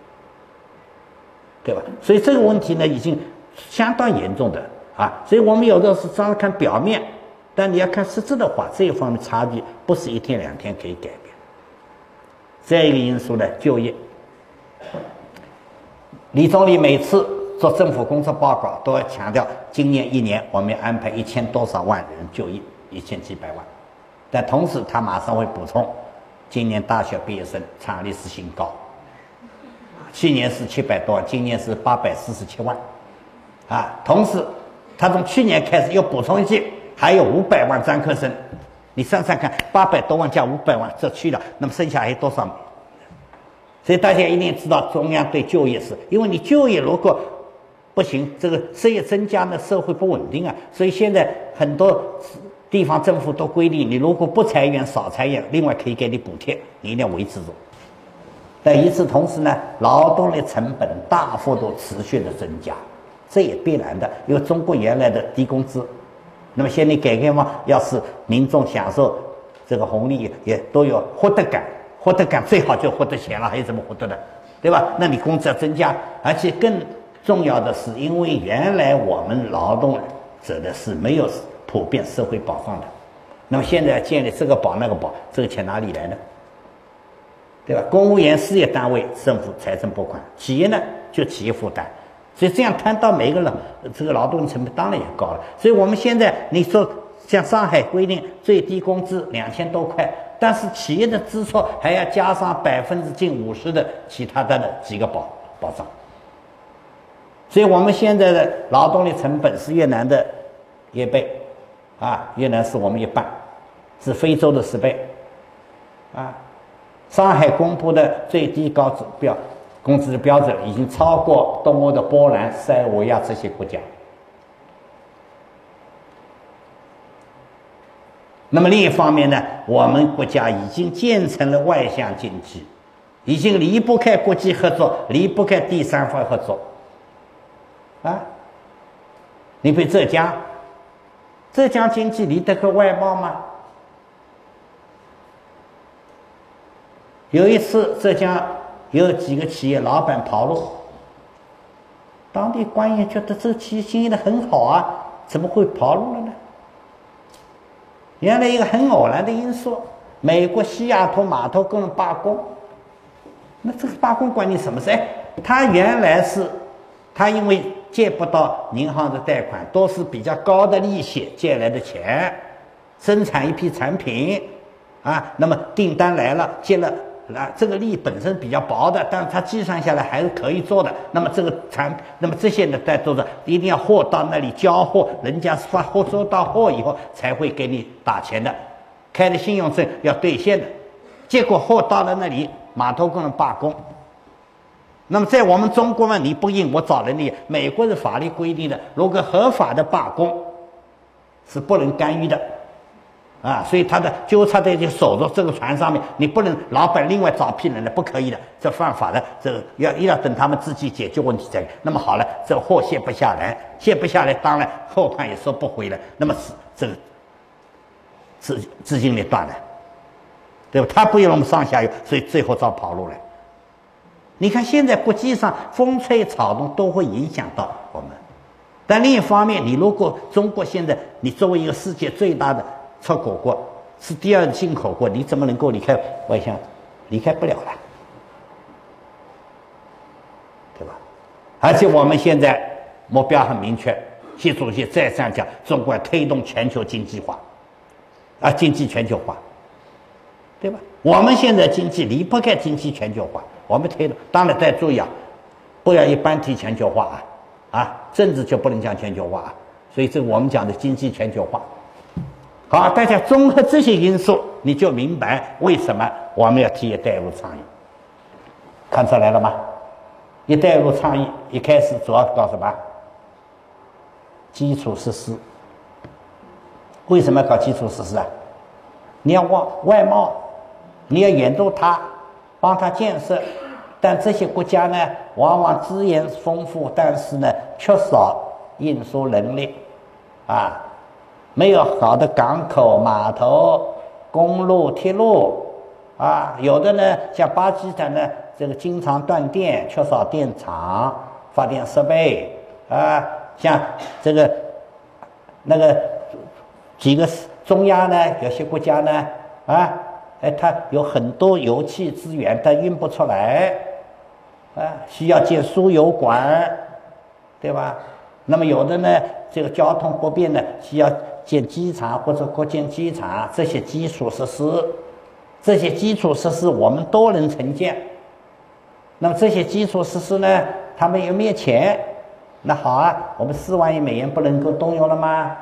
对吧？所以这个问题呢，已经相当严重的啊，所以我们有的是只看表面。但你要看实质的话，这一方面差距不是一天两天可以改变。再一个因素呢，就业。李总理每次做政府工作报告都要强调，今年一年我们要安排一千多少万人就业，一千几百万。但同时他马上会补充，今年大学毕业生创历史新高，去年是七百多万，今年是八百四十七万，啊，同时他从去年开始又补充一句， 还有五百万专科生，你算算看，八百多万加五百万，这去了，那么剩下还有多少？所以大家一定知道，中央对就业是，因为你就业如果不行，这个失业增加呢，社会不稳定啊。所以现在很多地方政府都规定，你如果不裁员、少裁员，另外可以给你补贴，你一定要维持住。但与此同时呢，劳动力成本大幅度持续的增加，这也必然的，因为中国原来的低工资，那么现在改革嘛，要是民众享受这个红利，也都有获得感。获得感最好就获得钱了，还有怎么获得的，对吧？那你工资要增加，而且更重要的是，因为原来我们劳动者的是没有普遍社会保障的，那么现在建立这个保那个保，这个钱哪里来呢？对吧？公务员、事业单位政府财政拨款，企业呢就企业负担，所以这样摊到每个人这个劳动成本当然也高了。所以我们现在你说像上海规定最低工资两千多块。但是企业的支出还要加上百分之近五十的其他的几个保保障，所以我们现在的劳动力成本是越南的一倍，啊，越南是我们一半，是非洲的十倍，啊，上海公布的最低高指标工资的标准已经超过东欧的波兰、塞尔维亚这些国家。那么另一方面呢，我们国家已经建成了外向经济，已经离不开国际合作，离不开第三方合作。啊，你比如浙江，浙江经济离得开外贸吗？有一次，浙江有几个企业老板跑路，当地官员觉得这企业经营得很好啊，怎么会跑路了呢？原来一个很偶然的因素，美国西雅图码头工人罢工，那这个罢工关你什么事？哎，他原来是，他因为借不到银行的贷款，都是比较高的利息借来的钱，生产一批产品，啊，那么订单来了，接了。啊，这个利本身比较薄的，但是它计算下来还是可以做的。那么这个产，那么这些呢，在做着一定要货到那里交货，人家发货收到货以后才会给你打钱的，开的信用证要兑现的。结果货到了那里，码头工人罢工。那么在我们中国嘛，你不应我找人力，美国的法律规定的，如果合法的罢工是不能干预的。啊，所以他的纠察队就守着这个船上面，你不能老板另外找批人来，不可以的，这犯法的，这个要一定要等他们自己解决问题才。那么好了，这货卸不下来，卸不下来，当然后款也收不回来，那么是这个资资金链断了，对吧？他不由我们上下游，所以最后遭跑路了。你看现在国际上风吹草动都会影响到我们，但另一方面，你如果中国现在你作为一个世界最大的出口国，是第二进口国，你怎么能够离开外向？离开不了了，对吧？而且我们现在目标很明确，习主席再三讲，中国要推动全球经济化，啊，经济全球化，对吧？我们现在经济离不开经济全球化，我们推动，当然再注意啊，不要一般提全球化啊，啊，政治就不能讲全球化啊，所以这我们讲的经济全球化。好，大家综合这些因素，你就明白为什么我们要提一带一路倡议。看出来了吗？一带一路倡议一开始主要搞什么？基础设施。为什么要搞基础设施啊？你要往外贸，你要援助他，帮他建设，但这些国家呢，往往资源丰富，但是呢，缺少运输能力，啊。没有好的港口、码头、公路、铁路，啊，有的呢，像巴基斯坦呢，这个经常断电，缺少电厂、发电设备，啊，像这个那个几个中亚呢，有些国家呢，啊，哎，它有很多油气资源，但运不出来，啊，需要建输油管，对吧？那么有的呢，这个交通不便呢，需要建机场或者国建机场，这些基础设施，这些基础设施我们都能承建。那么这些基础设施呢，他们有没有钱？那好啊，我们四万亿美元不能够动用了吗？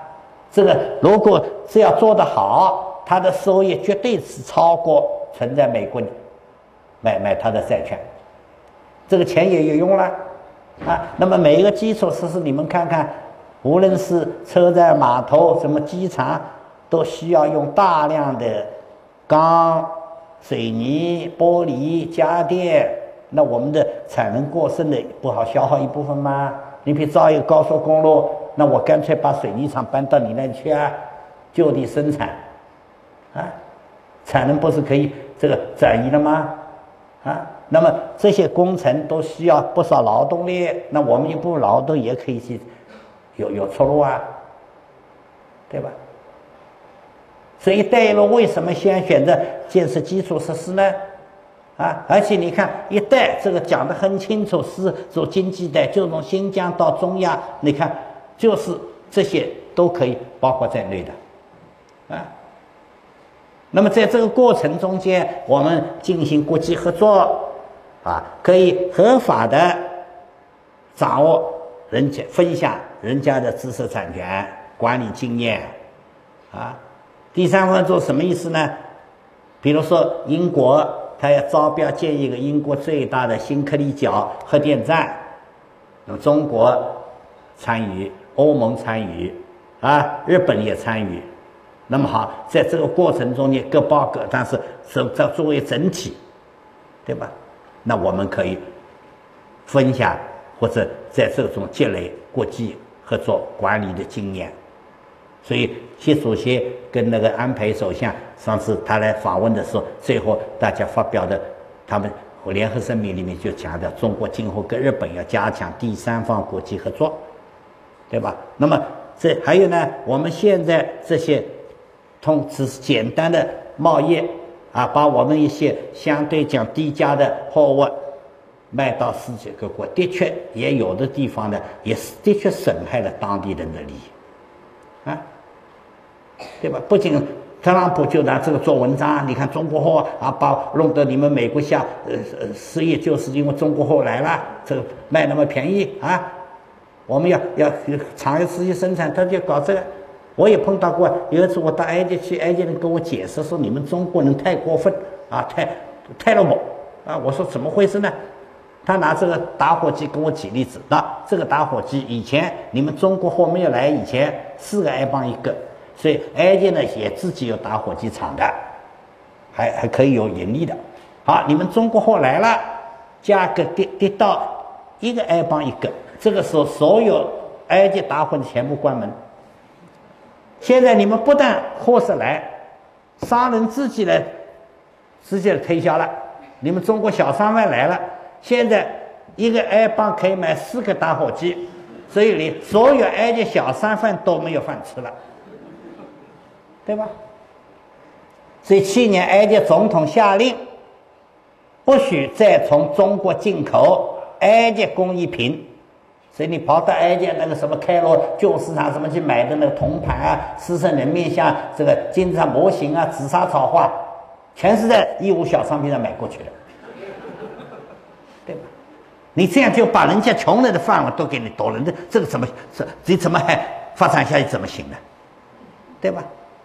这个如果只要做得好，他的收益绝对是超过存在美国买买他的债券，这个钱也有用了啊。那么每一个基础设施，你们看看，无论是车站、码头、什么机场，都需要用大量的钢、水泥、玻璃、家电。那我们的产能过剩的，不好消耗一部分吗？你比如造一个高速公路，那我干脆把水泥厂搬到你那里去啊，就地生产，啊，产能不是可以这个转移了吗？啊，那么这些工程都需要不少劳动力，那我们一部分劳动也可以去有有出路啊，对吧？所以“一带一路”为什么先选择建设基础设施呢？啊，而且你看“一带”这个讲得很清楚，是走经济带，就从新疆到中亚，你看就是这些都可以包括在内的，啊。那么在这个过程中间，我们进行国际合作，啊，可以合法的掌握人家分享人家的知识产权、管理经验，啊。第三方做什么意思呢？比如说英国。他要招标建一个英国最大的新克里角核电站，那么中国参与，欧盟参与，啊，日本也参与。那么好，在这个过程中间各报各，但是是这作为整体，对吧？那我们可以分享或者在这种积累国际合作管理的经验。所以习主席跟那个安倍首相上次他来访问的时候，最后大家发表的他们联合声明里面就强调，中国今后跟日本要加强第三方国际合作，对吧？那么这还有呢，我们现在这些通只是简单的贸易啊，把我们一些相对讲低价的货物卖到世界各国，的确也有的地方呢，也是的确损害了当地人的利益，啊。对吧？不仅特朗普就拿这个做文章，你看中国货啊，把弄得你们美国下呃呃失业，就是因为中国货来了，这个卖那么便宜啊，我们要要产业持续生产，他就搞这个。我也碰到过，有一次我到埃及去，埃及人跟我解释说，你们中国人太过分啊，太太落伍啊。我说怎么回事呢？他拿这个打火机跟我举例子，那这个打火机以前你们中国货没有来以前，四个埃镑一个。所以埃及呢也自己有打火机厂的，还还可以有盈利的。好，你们中国货来了，价格跌跌到一个埃镑一个，这个时候所有埃及打火机全部关门。现在你们不但货是来，商人自己来直接推销了，你们中国小商贩来了，现在一个埃镑可以买四个打火机，所以你所有埃及小商贩都没有饭吃了。对吧？所以去年埃及总统下令，不许再从中国进口埃及工艺品。所以你跑到埃及那个什么开罗旧市场什么去买的那个铜盘啊、狮身人面像、这个金字塔模型啊、紫砂草画，全是在义乌小商品上买过去的，对吧？你这样就把人家穷人的饭碗都给你夺了，这这个怎么这这怎么还发展下去怎么行呢？对吧？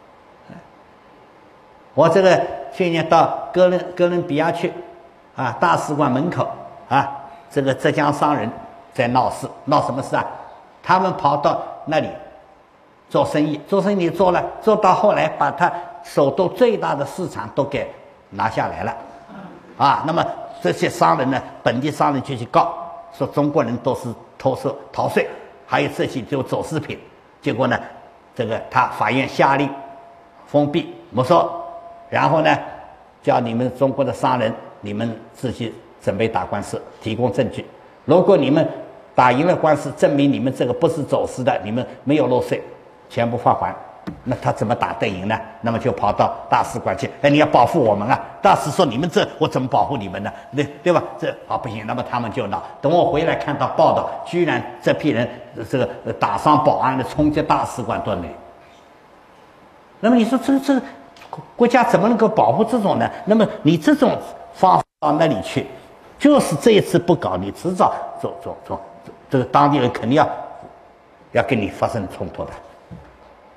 我这个去年到哥伦哥伦比亚去，啊，大使馆门口啊，这个浙江商人在闹事，闹什么事啊？他们跑到那里做生意，做生意做了，做到后来把他首都最大的市场都给拿下来了，啊，那么这些商人呢，本地商人就去告，说中国人都是偷税逃税，还有这些就走私品，结果呢，这个他法院下令封闭没收。然后呢，叫你们中国的商人，你们自己准备打官司，提供证据。如果你们打赢了官司，证明你们这个不是走私的，你们没有漏税，全部发还。那他怎么打得赢呢？那么就跑到大使馆去，哎，你要保护我们啊！大使说你们这我怎么保护你们呢？对对吧？这啊不行，那么他们就闹。等我回来看到报道，居然这批人这个打伤保安的，冲击大使馆断内。那么你说这这。国家怎么能够保护这种呢？那么你这种方法到那里去，就是这一次不搞，你迟早走走走，这个当地人肯定要要跟你发生冲突的。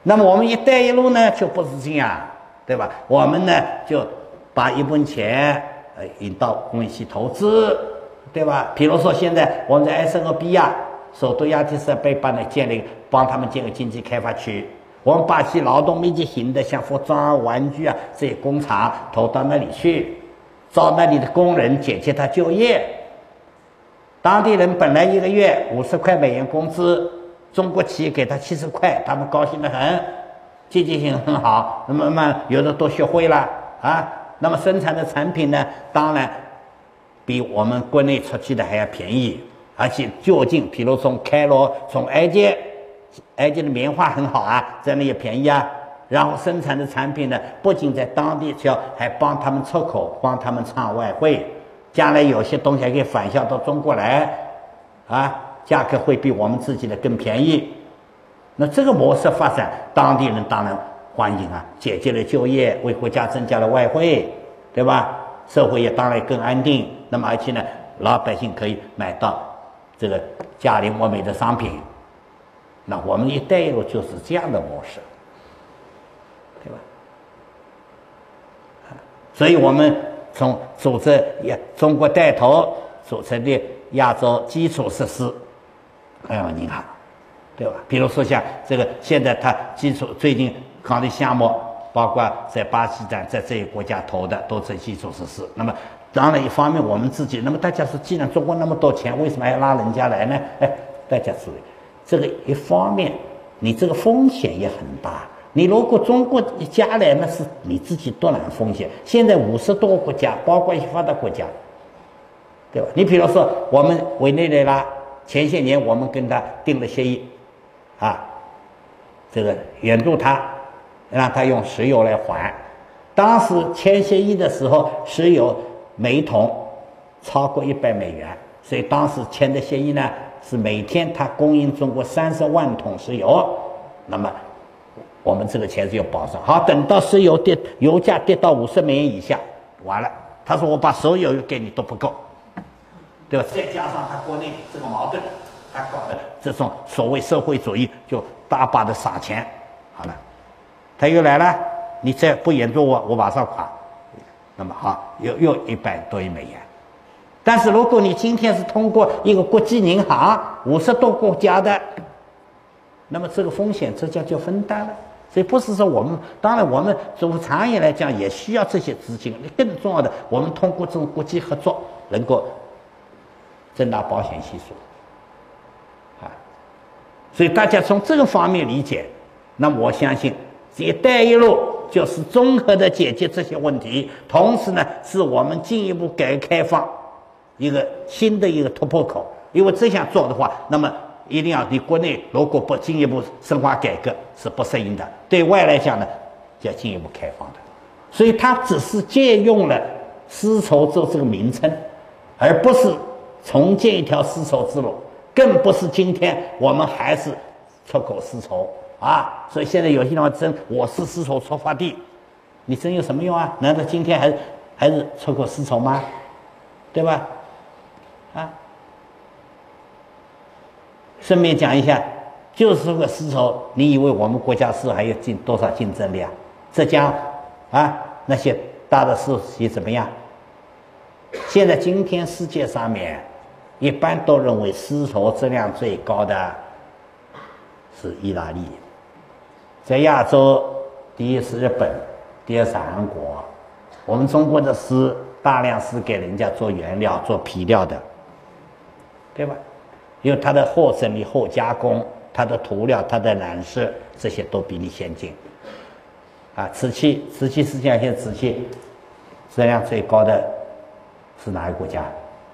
那么我们“一带一路”呢就不是这样，对吧？我们呢就把一部分钱呃引到公益系投资，对吧？比如说现在我们在埃塞俄比亚首都亚的斯贝巴呢建立，帮他们建个经济开发区。我们把些劳动密集型的，像服装、玩具啊这些工厂投到那里去，招那里的工人，解决他就业。当地人本来一个月五十块美元工资，中国企业给他七十块，他们高兴得很，积极性很好。那么慢慢有的都学会了啊。那么生产的产品呢，当然比我们国内出去的还要便宜，而且就近，比如从开罗、从埃及。埃及的棉花很好啊，这样也便宜啊。然后生产的产品呢，不仅在当地销，还帮他们出口，帮他们唱外汇。将来有些东西还可以返销到中国来，啊，价格会比我们自己的更便宜。那这个模式发展，当地人当然欢迎啊，解决了就业，为国家增加了外汇，对吧？社会也当然更安定。那么而且呢，老百姓可以买到这个价廉物美的商品。那我们“一带一路”就是这样的模式，对吧？所以我们从组织也中国带头组成的亚洲基础设施还有银行，对吧？比如说像这个现在它基础最近搞的项目，包括在巴基斯坦在这些国家投的都是基础设施。那么当然一方面我们自己，那么大家说既然中国那么多钱，为什么还要拉人家来呢？哎，大家注意。这个一方面，你这个风险也很大。你如果中国一家来，那是你自己多难风险。现在五十多个国家，包括一些发达国家，对吧？你比如说，我们委内瑞拉前些年我们跟他订了协议，啊，这个援助他，让他用石油来还。当时签协议的时候，石油每桶超过一百美元，所以当时签的协议呢。是每天它供应中国三十万桶石油，那么我们这个钱是有保障。好，等到石油跌，油价跌到五十美元以下，完了，他说我把所有油给你都不够，对吧？再加上他国内这个矛盾，他搞的这种所谓社会主义，就大把的撒钱，好了，他又来了，你再不援助我，我马上垮。那么好，又又一百多亿美元。但是如果你今天是通过一个国际银行五十多国家的，那么这个风险这叫就分担了。所以不是说我们，当然我们从长远来讲也需要这些资金，更重要的，我们通过这种国际合作能够增大保险系数啊。所以大家从这个方面理解，那么我相信“一带一路”就是综合的解决这些问题，同时呢，是我们进一步改革开放一个新的一个突破口。因为这样做的话，那么一定要你国内如果不进一步深化改革是不适应的，对外来讲呢要进一步开放的。所以它只是借用了丝绸之路这个名称，而不是重建一条丝绸之路，更不是今天我们还是出口丝绸啊。所以现在有些地方争我是丝绸出发地，你争有什么用啊？难道今天还还是出口丝绸吗？对吧？啊，顺便讲一下，就是这个丝绸，你以为我们国家是还有竞多少竞争力啊？浙江啊，那些大的市企怎么样？现在今天世界上面，一般都认为丝绸质量最高的是意大利，在亚洲第一是日本，第二是韩国。我们中国的丝大量是给人家做原料、做皮料的，对吧？因为它的后整理、后加工、它的涂料、它的染色，这些都比你先进。啊，瓷器，瓷器实际上现在瓷器质量最高的是哪个国家？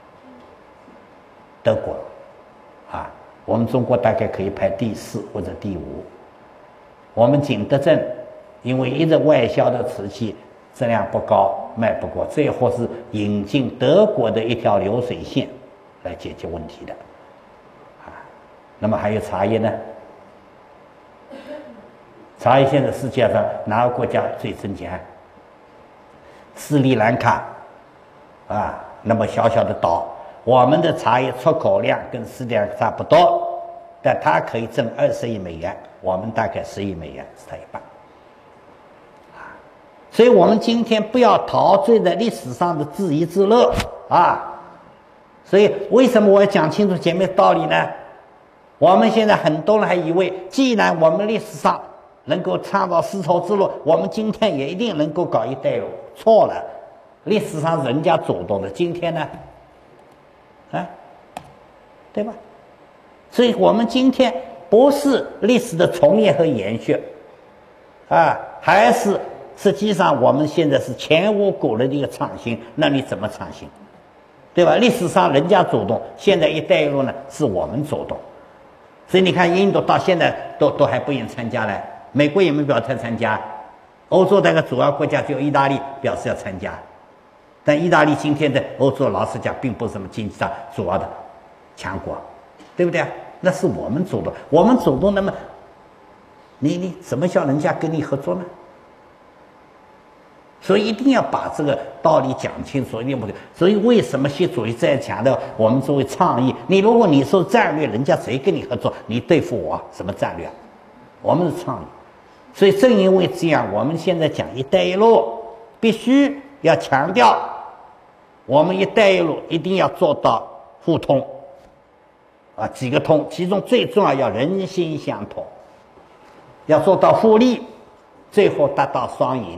德国。啊，我们中国大概可以排第四或者第五。我们景德镇因为一直外销的瓷器质量不高，卖不过，最后是引进德国的一条流水线来解决问题的。啊，那么还有茶叶呢？茶叶现在世界上哪个国家最挣钱？斯里兰卡，啊，那么小小的岛，我们的茶叶出口量跟斯里兰卡差不多， 但它可以挣二十亿美元，我们大概十亿美元，是它一半。所以我们今天不要陶醉在历史上的自娱自乐啊！所以为什么我要讲清楚前面道理呢？我们现在很多人还以为，既然我们历史上能够创造丝绸之路，我们今天也一定能够搞一带一路。错了，历史上人家主动的，今天呢，啊，对吧？所以我们今天不是历史的重演和延续，啊，还是实际上我们现在是前无古人的一个创新。那你怎么创新？对吧？历史上人家主动，现在一带一路呢是我们主动。所以你看，印度到现在都都还不愿参加嘞，美国也没表态参加，欧洲那个主要国家只有意大利表示要参加，但意大利今天在欧洲老实讲并不是什么经济上主要的强国，对不对啊？那是我们主动，我们主动，那么你你怎么叫人家跟你合作呢？所以一定要把这个道理讲清楚，一定不对。所以为什么习主席在强调我们作为倡议？你如果你说战略，人家谁跟你合作？你对付我什么战略？我们是倡议。所以正因为这样，我们现在讲“一带一路”，必须要强调，我们“一带一路”一定要做到互通，啊，几个通，其中最重要要人心相通，要做到互利，最后达到双赢。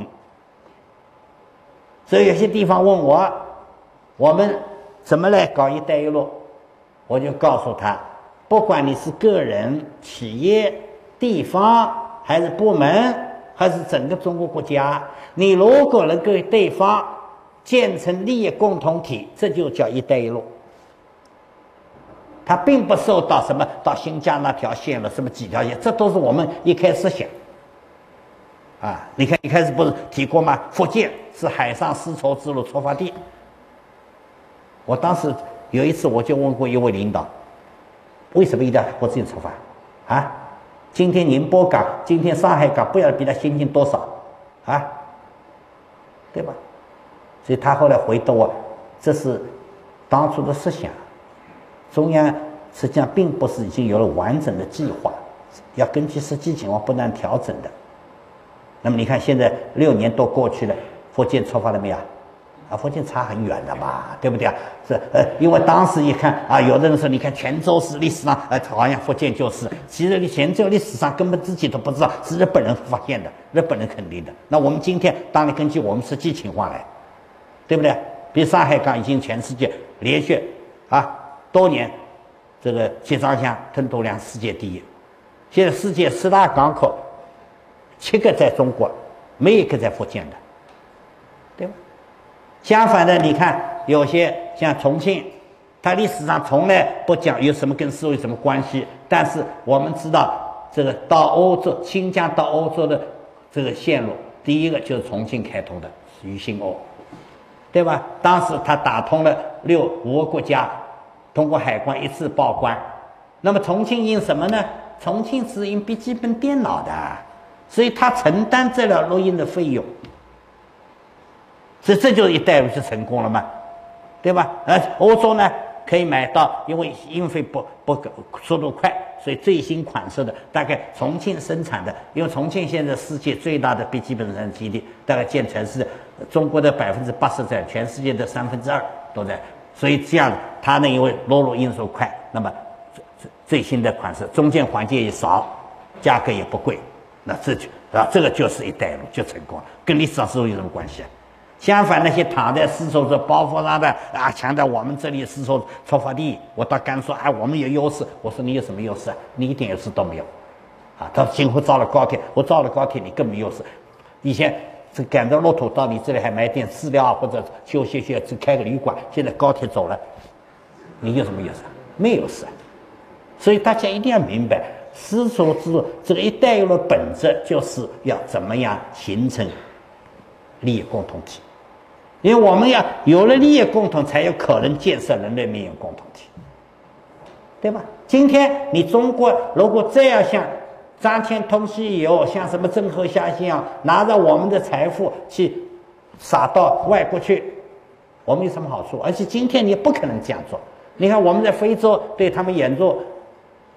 所以有些地方问我，我们怎么来搞“一带一路”，我就告诉他，不管你是个人、企业、地方，还是部门，还是整个中国国家，你如果能够与对方建成利益共同体，这就叫“一带一路”。它并不受到什么到新疆那条线了，什么几条线，这都是我们一开始想。啊，你看一开始不是提过吗？福建是海上丝绸之路出发地。我当时有一次我就问过一位领导，为什么一定要福建出发？啊，今天宁波港，今天上海港，不要比它先进多少啊，对吧？所以他后来回答我，这是当初的设想，中央实际上并不是已经有了完整的计划，要根据实际情况不断调整的。那么你看，现在六年多过去了，福建出发了没有？啊，福建差很远的嘛，对不对啊？是呃，因为当时一看啊，有的人说，你看泉州是历史上，呃，好像福建就是，其实泉州历史上根本自己都不知道，是日本人发现的，日本人肯定的。那我们今天当然根据我们实际情况来，对不对？比如上海港已经全世界连续啊多年，这个集装箱吞吐量世界第一，现在世界十大港口。七个在中国，没一个在福建的，对吧？相反的，你看有些像重庆，它历史上从来不讲有什么跟丝绸有什么关系，但是我们知道这个到欧洲，新疆到欧洲的这个线路，第一个就是重庆开通的渝新欧，对吧？当时它打通了六五个国家，通过海关一次报关。那么重庆印什么呢？重庆是印笔记本电脑的。所以他承担这条录音的费用，所以这就是一带一路就成功了嘛，对吧？而欧洲呢可以买到，因为运费不不速度快，所以最新款式的大概重庆生产的，因为重庆现在世界最大的笔记本生产基地，大概占全世界中国的百分之八十在，全世界的三分之二都在，所以这样它呢因为落入运输快，那么最新的款式，中间环节也少，价格也不贵。那这就啊，这个就是一带一路就成功了，跟历史上丝绸有什么关系啊？相反，那些躺在丝绸这包袱上的啊，强调我们这里丝绸出发地，我倒敢说啊，我们有优势。我说你有什么优势啊？你一点优势都没有，啊，他今后造了高铁，我造了高铁，你更没优势。以前这赶着骆驼到你这里还买点饲料或者休息歇，只开个旅馆，现在高铁走了，你有什么优势？没有优势。所以大家一定要明白。丝绸之路这个“一带一路”本质就是要怎么样形成利益共同体，因为我们要有了利益共同，才有可能建设人类命运共同体，对吧？今天你中国如果这样像张骞通西游，像什么郑和下西洋，拿着我们的财富去撒到外国去，我们有什么好处？而且今天你不可能这样做。你看我们在非洲对他们援助。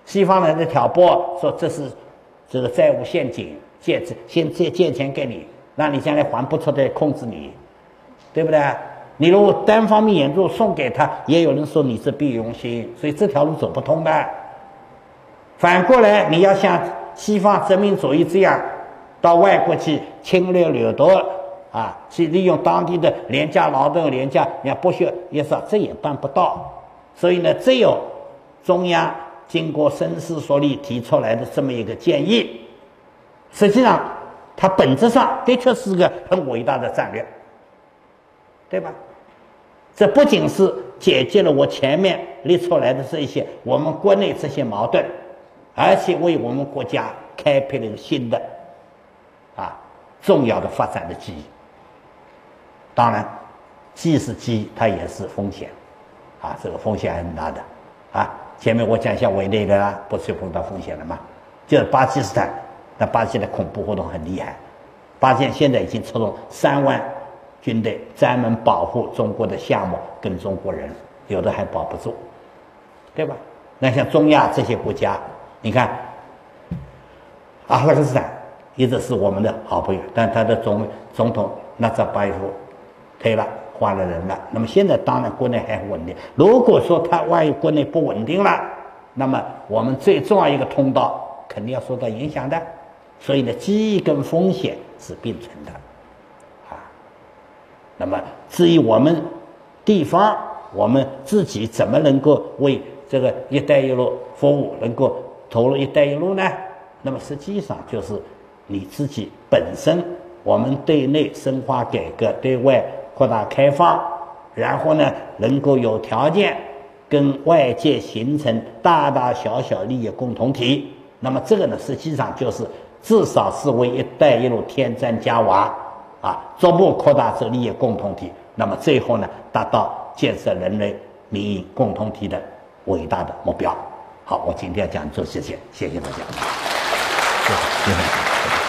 西方人在挑拨说这是这个债务陷阱，借先借借钱给你，让你将来还不出的控制你，对不对？你如果单方面援助送给他，也有人说你是必用心，所以这条路走不通的。反过来，你要像西方殖民主义这样，到外国去侵略掠夺啊，去利用当地的廉价劳动、廉价你看剥削也是，这也办不到。所以呢，只有中央经过深思熟虑提出来的这么一个建议，实际上它本质上的确是个很伟大的战略，对吧？这不仅是解决了我前面列出来的这一些我们国内这些矛盾，而且为我们国家开辟了一个新的啊重要的发展的机遇。当然既是机遇，它也是风险啊，这个风险很大的啊。前面我讲一下委内瑞拉不是碰到风险了吗？就是巴基斯坦，那巴基斯坦恐怖活动很厉害，巴基斯坦现在已经出动三万军队专门保护中国的项目跟中国人，有的还保不住，对吧？那像中亚这些国家，你看阿富汗斯坦一直是我们的好朋友，但他的总总统纳扎巴耶夫退了，换了人了。那么现在当然国内还很稳定，如果说他万一国内不稳定了，那么我们最重要一个通道肯定要受到影响的。所以呢，机遇跟风险是并存的啊。那么至于我们地方我们自己怎么能够为这个一带一路服务，能够投入一带一路呢？那么实际上就是你自己本身，我们对内深化改革，对外扩大开放，然后呢能够有条件跟外界形成大大小小利益共同体。那么这个呢实际上就是至少是为一带一路添砖加瓦啊，逐步扩大这利益共同体，那么最后呢达到建设人类民营共同体的伟大的目标。好，我今天讲就这些，谢谢大家。谢谢。谢谢。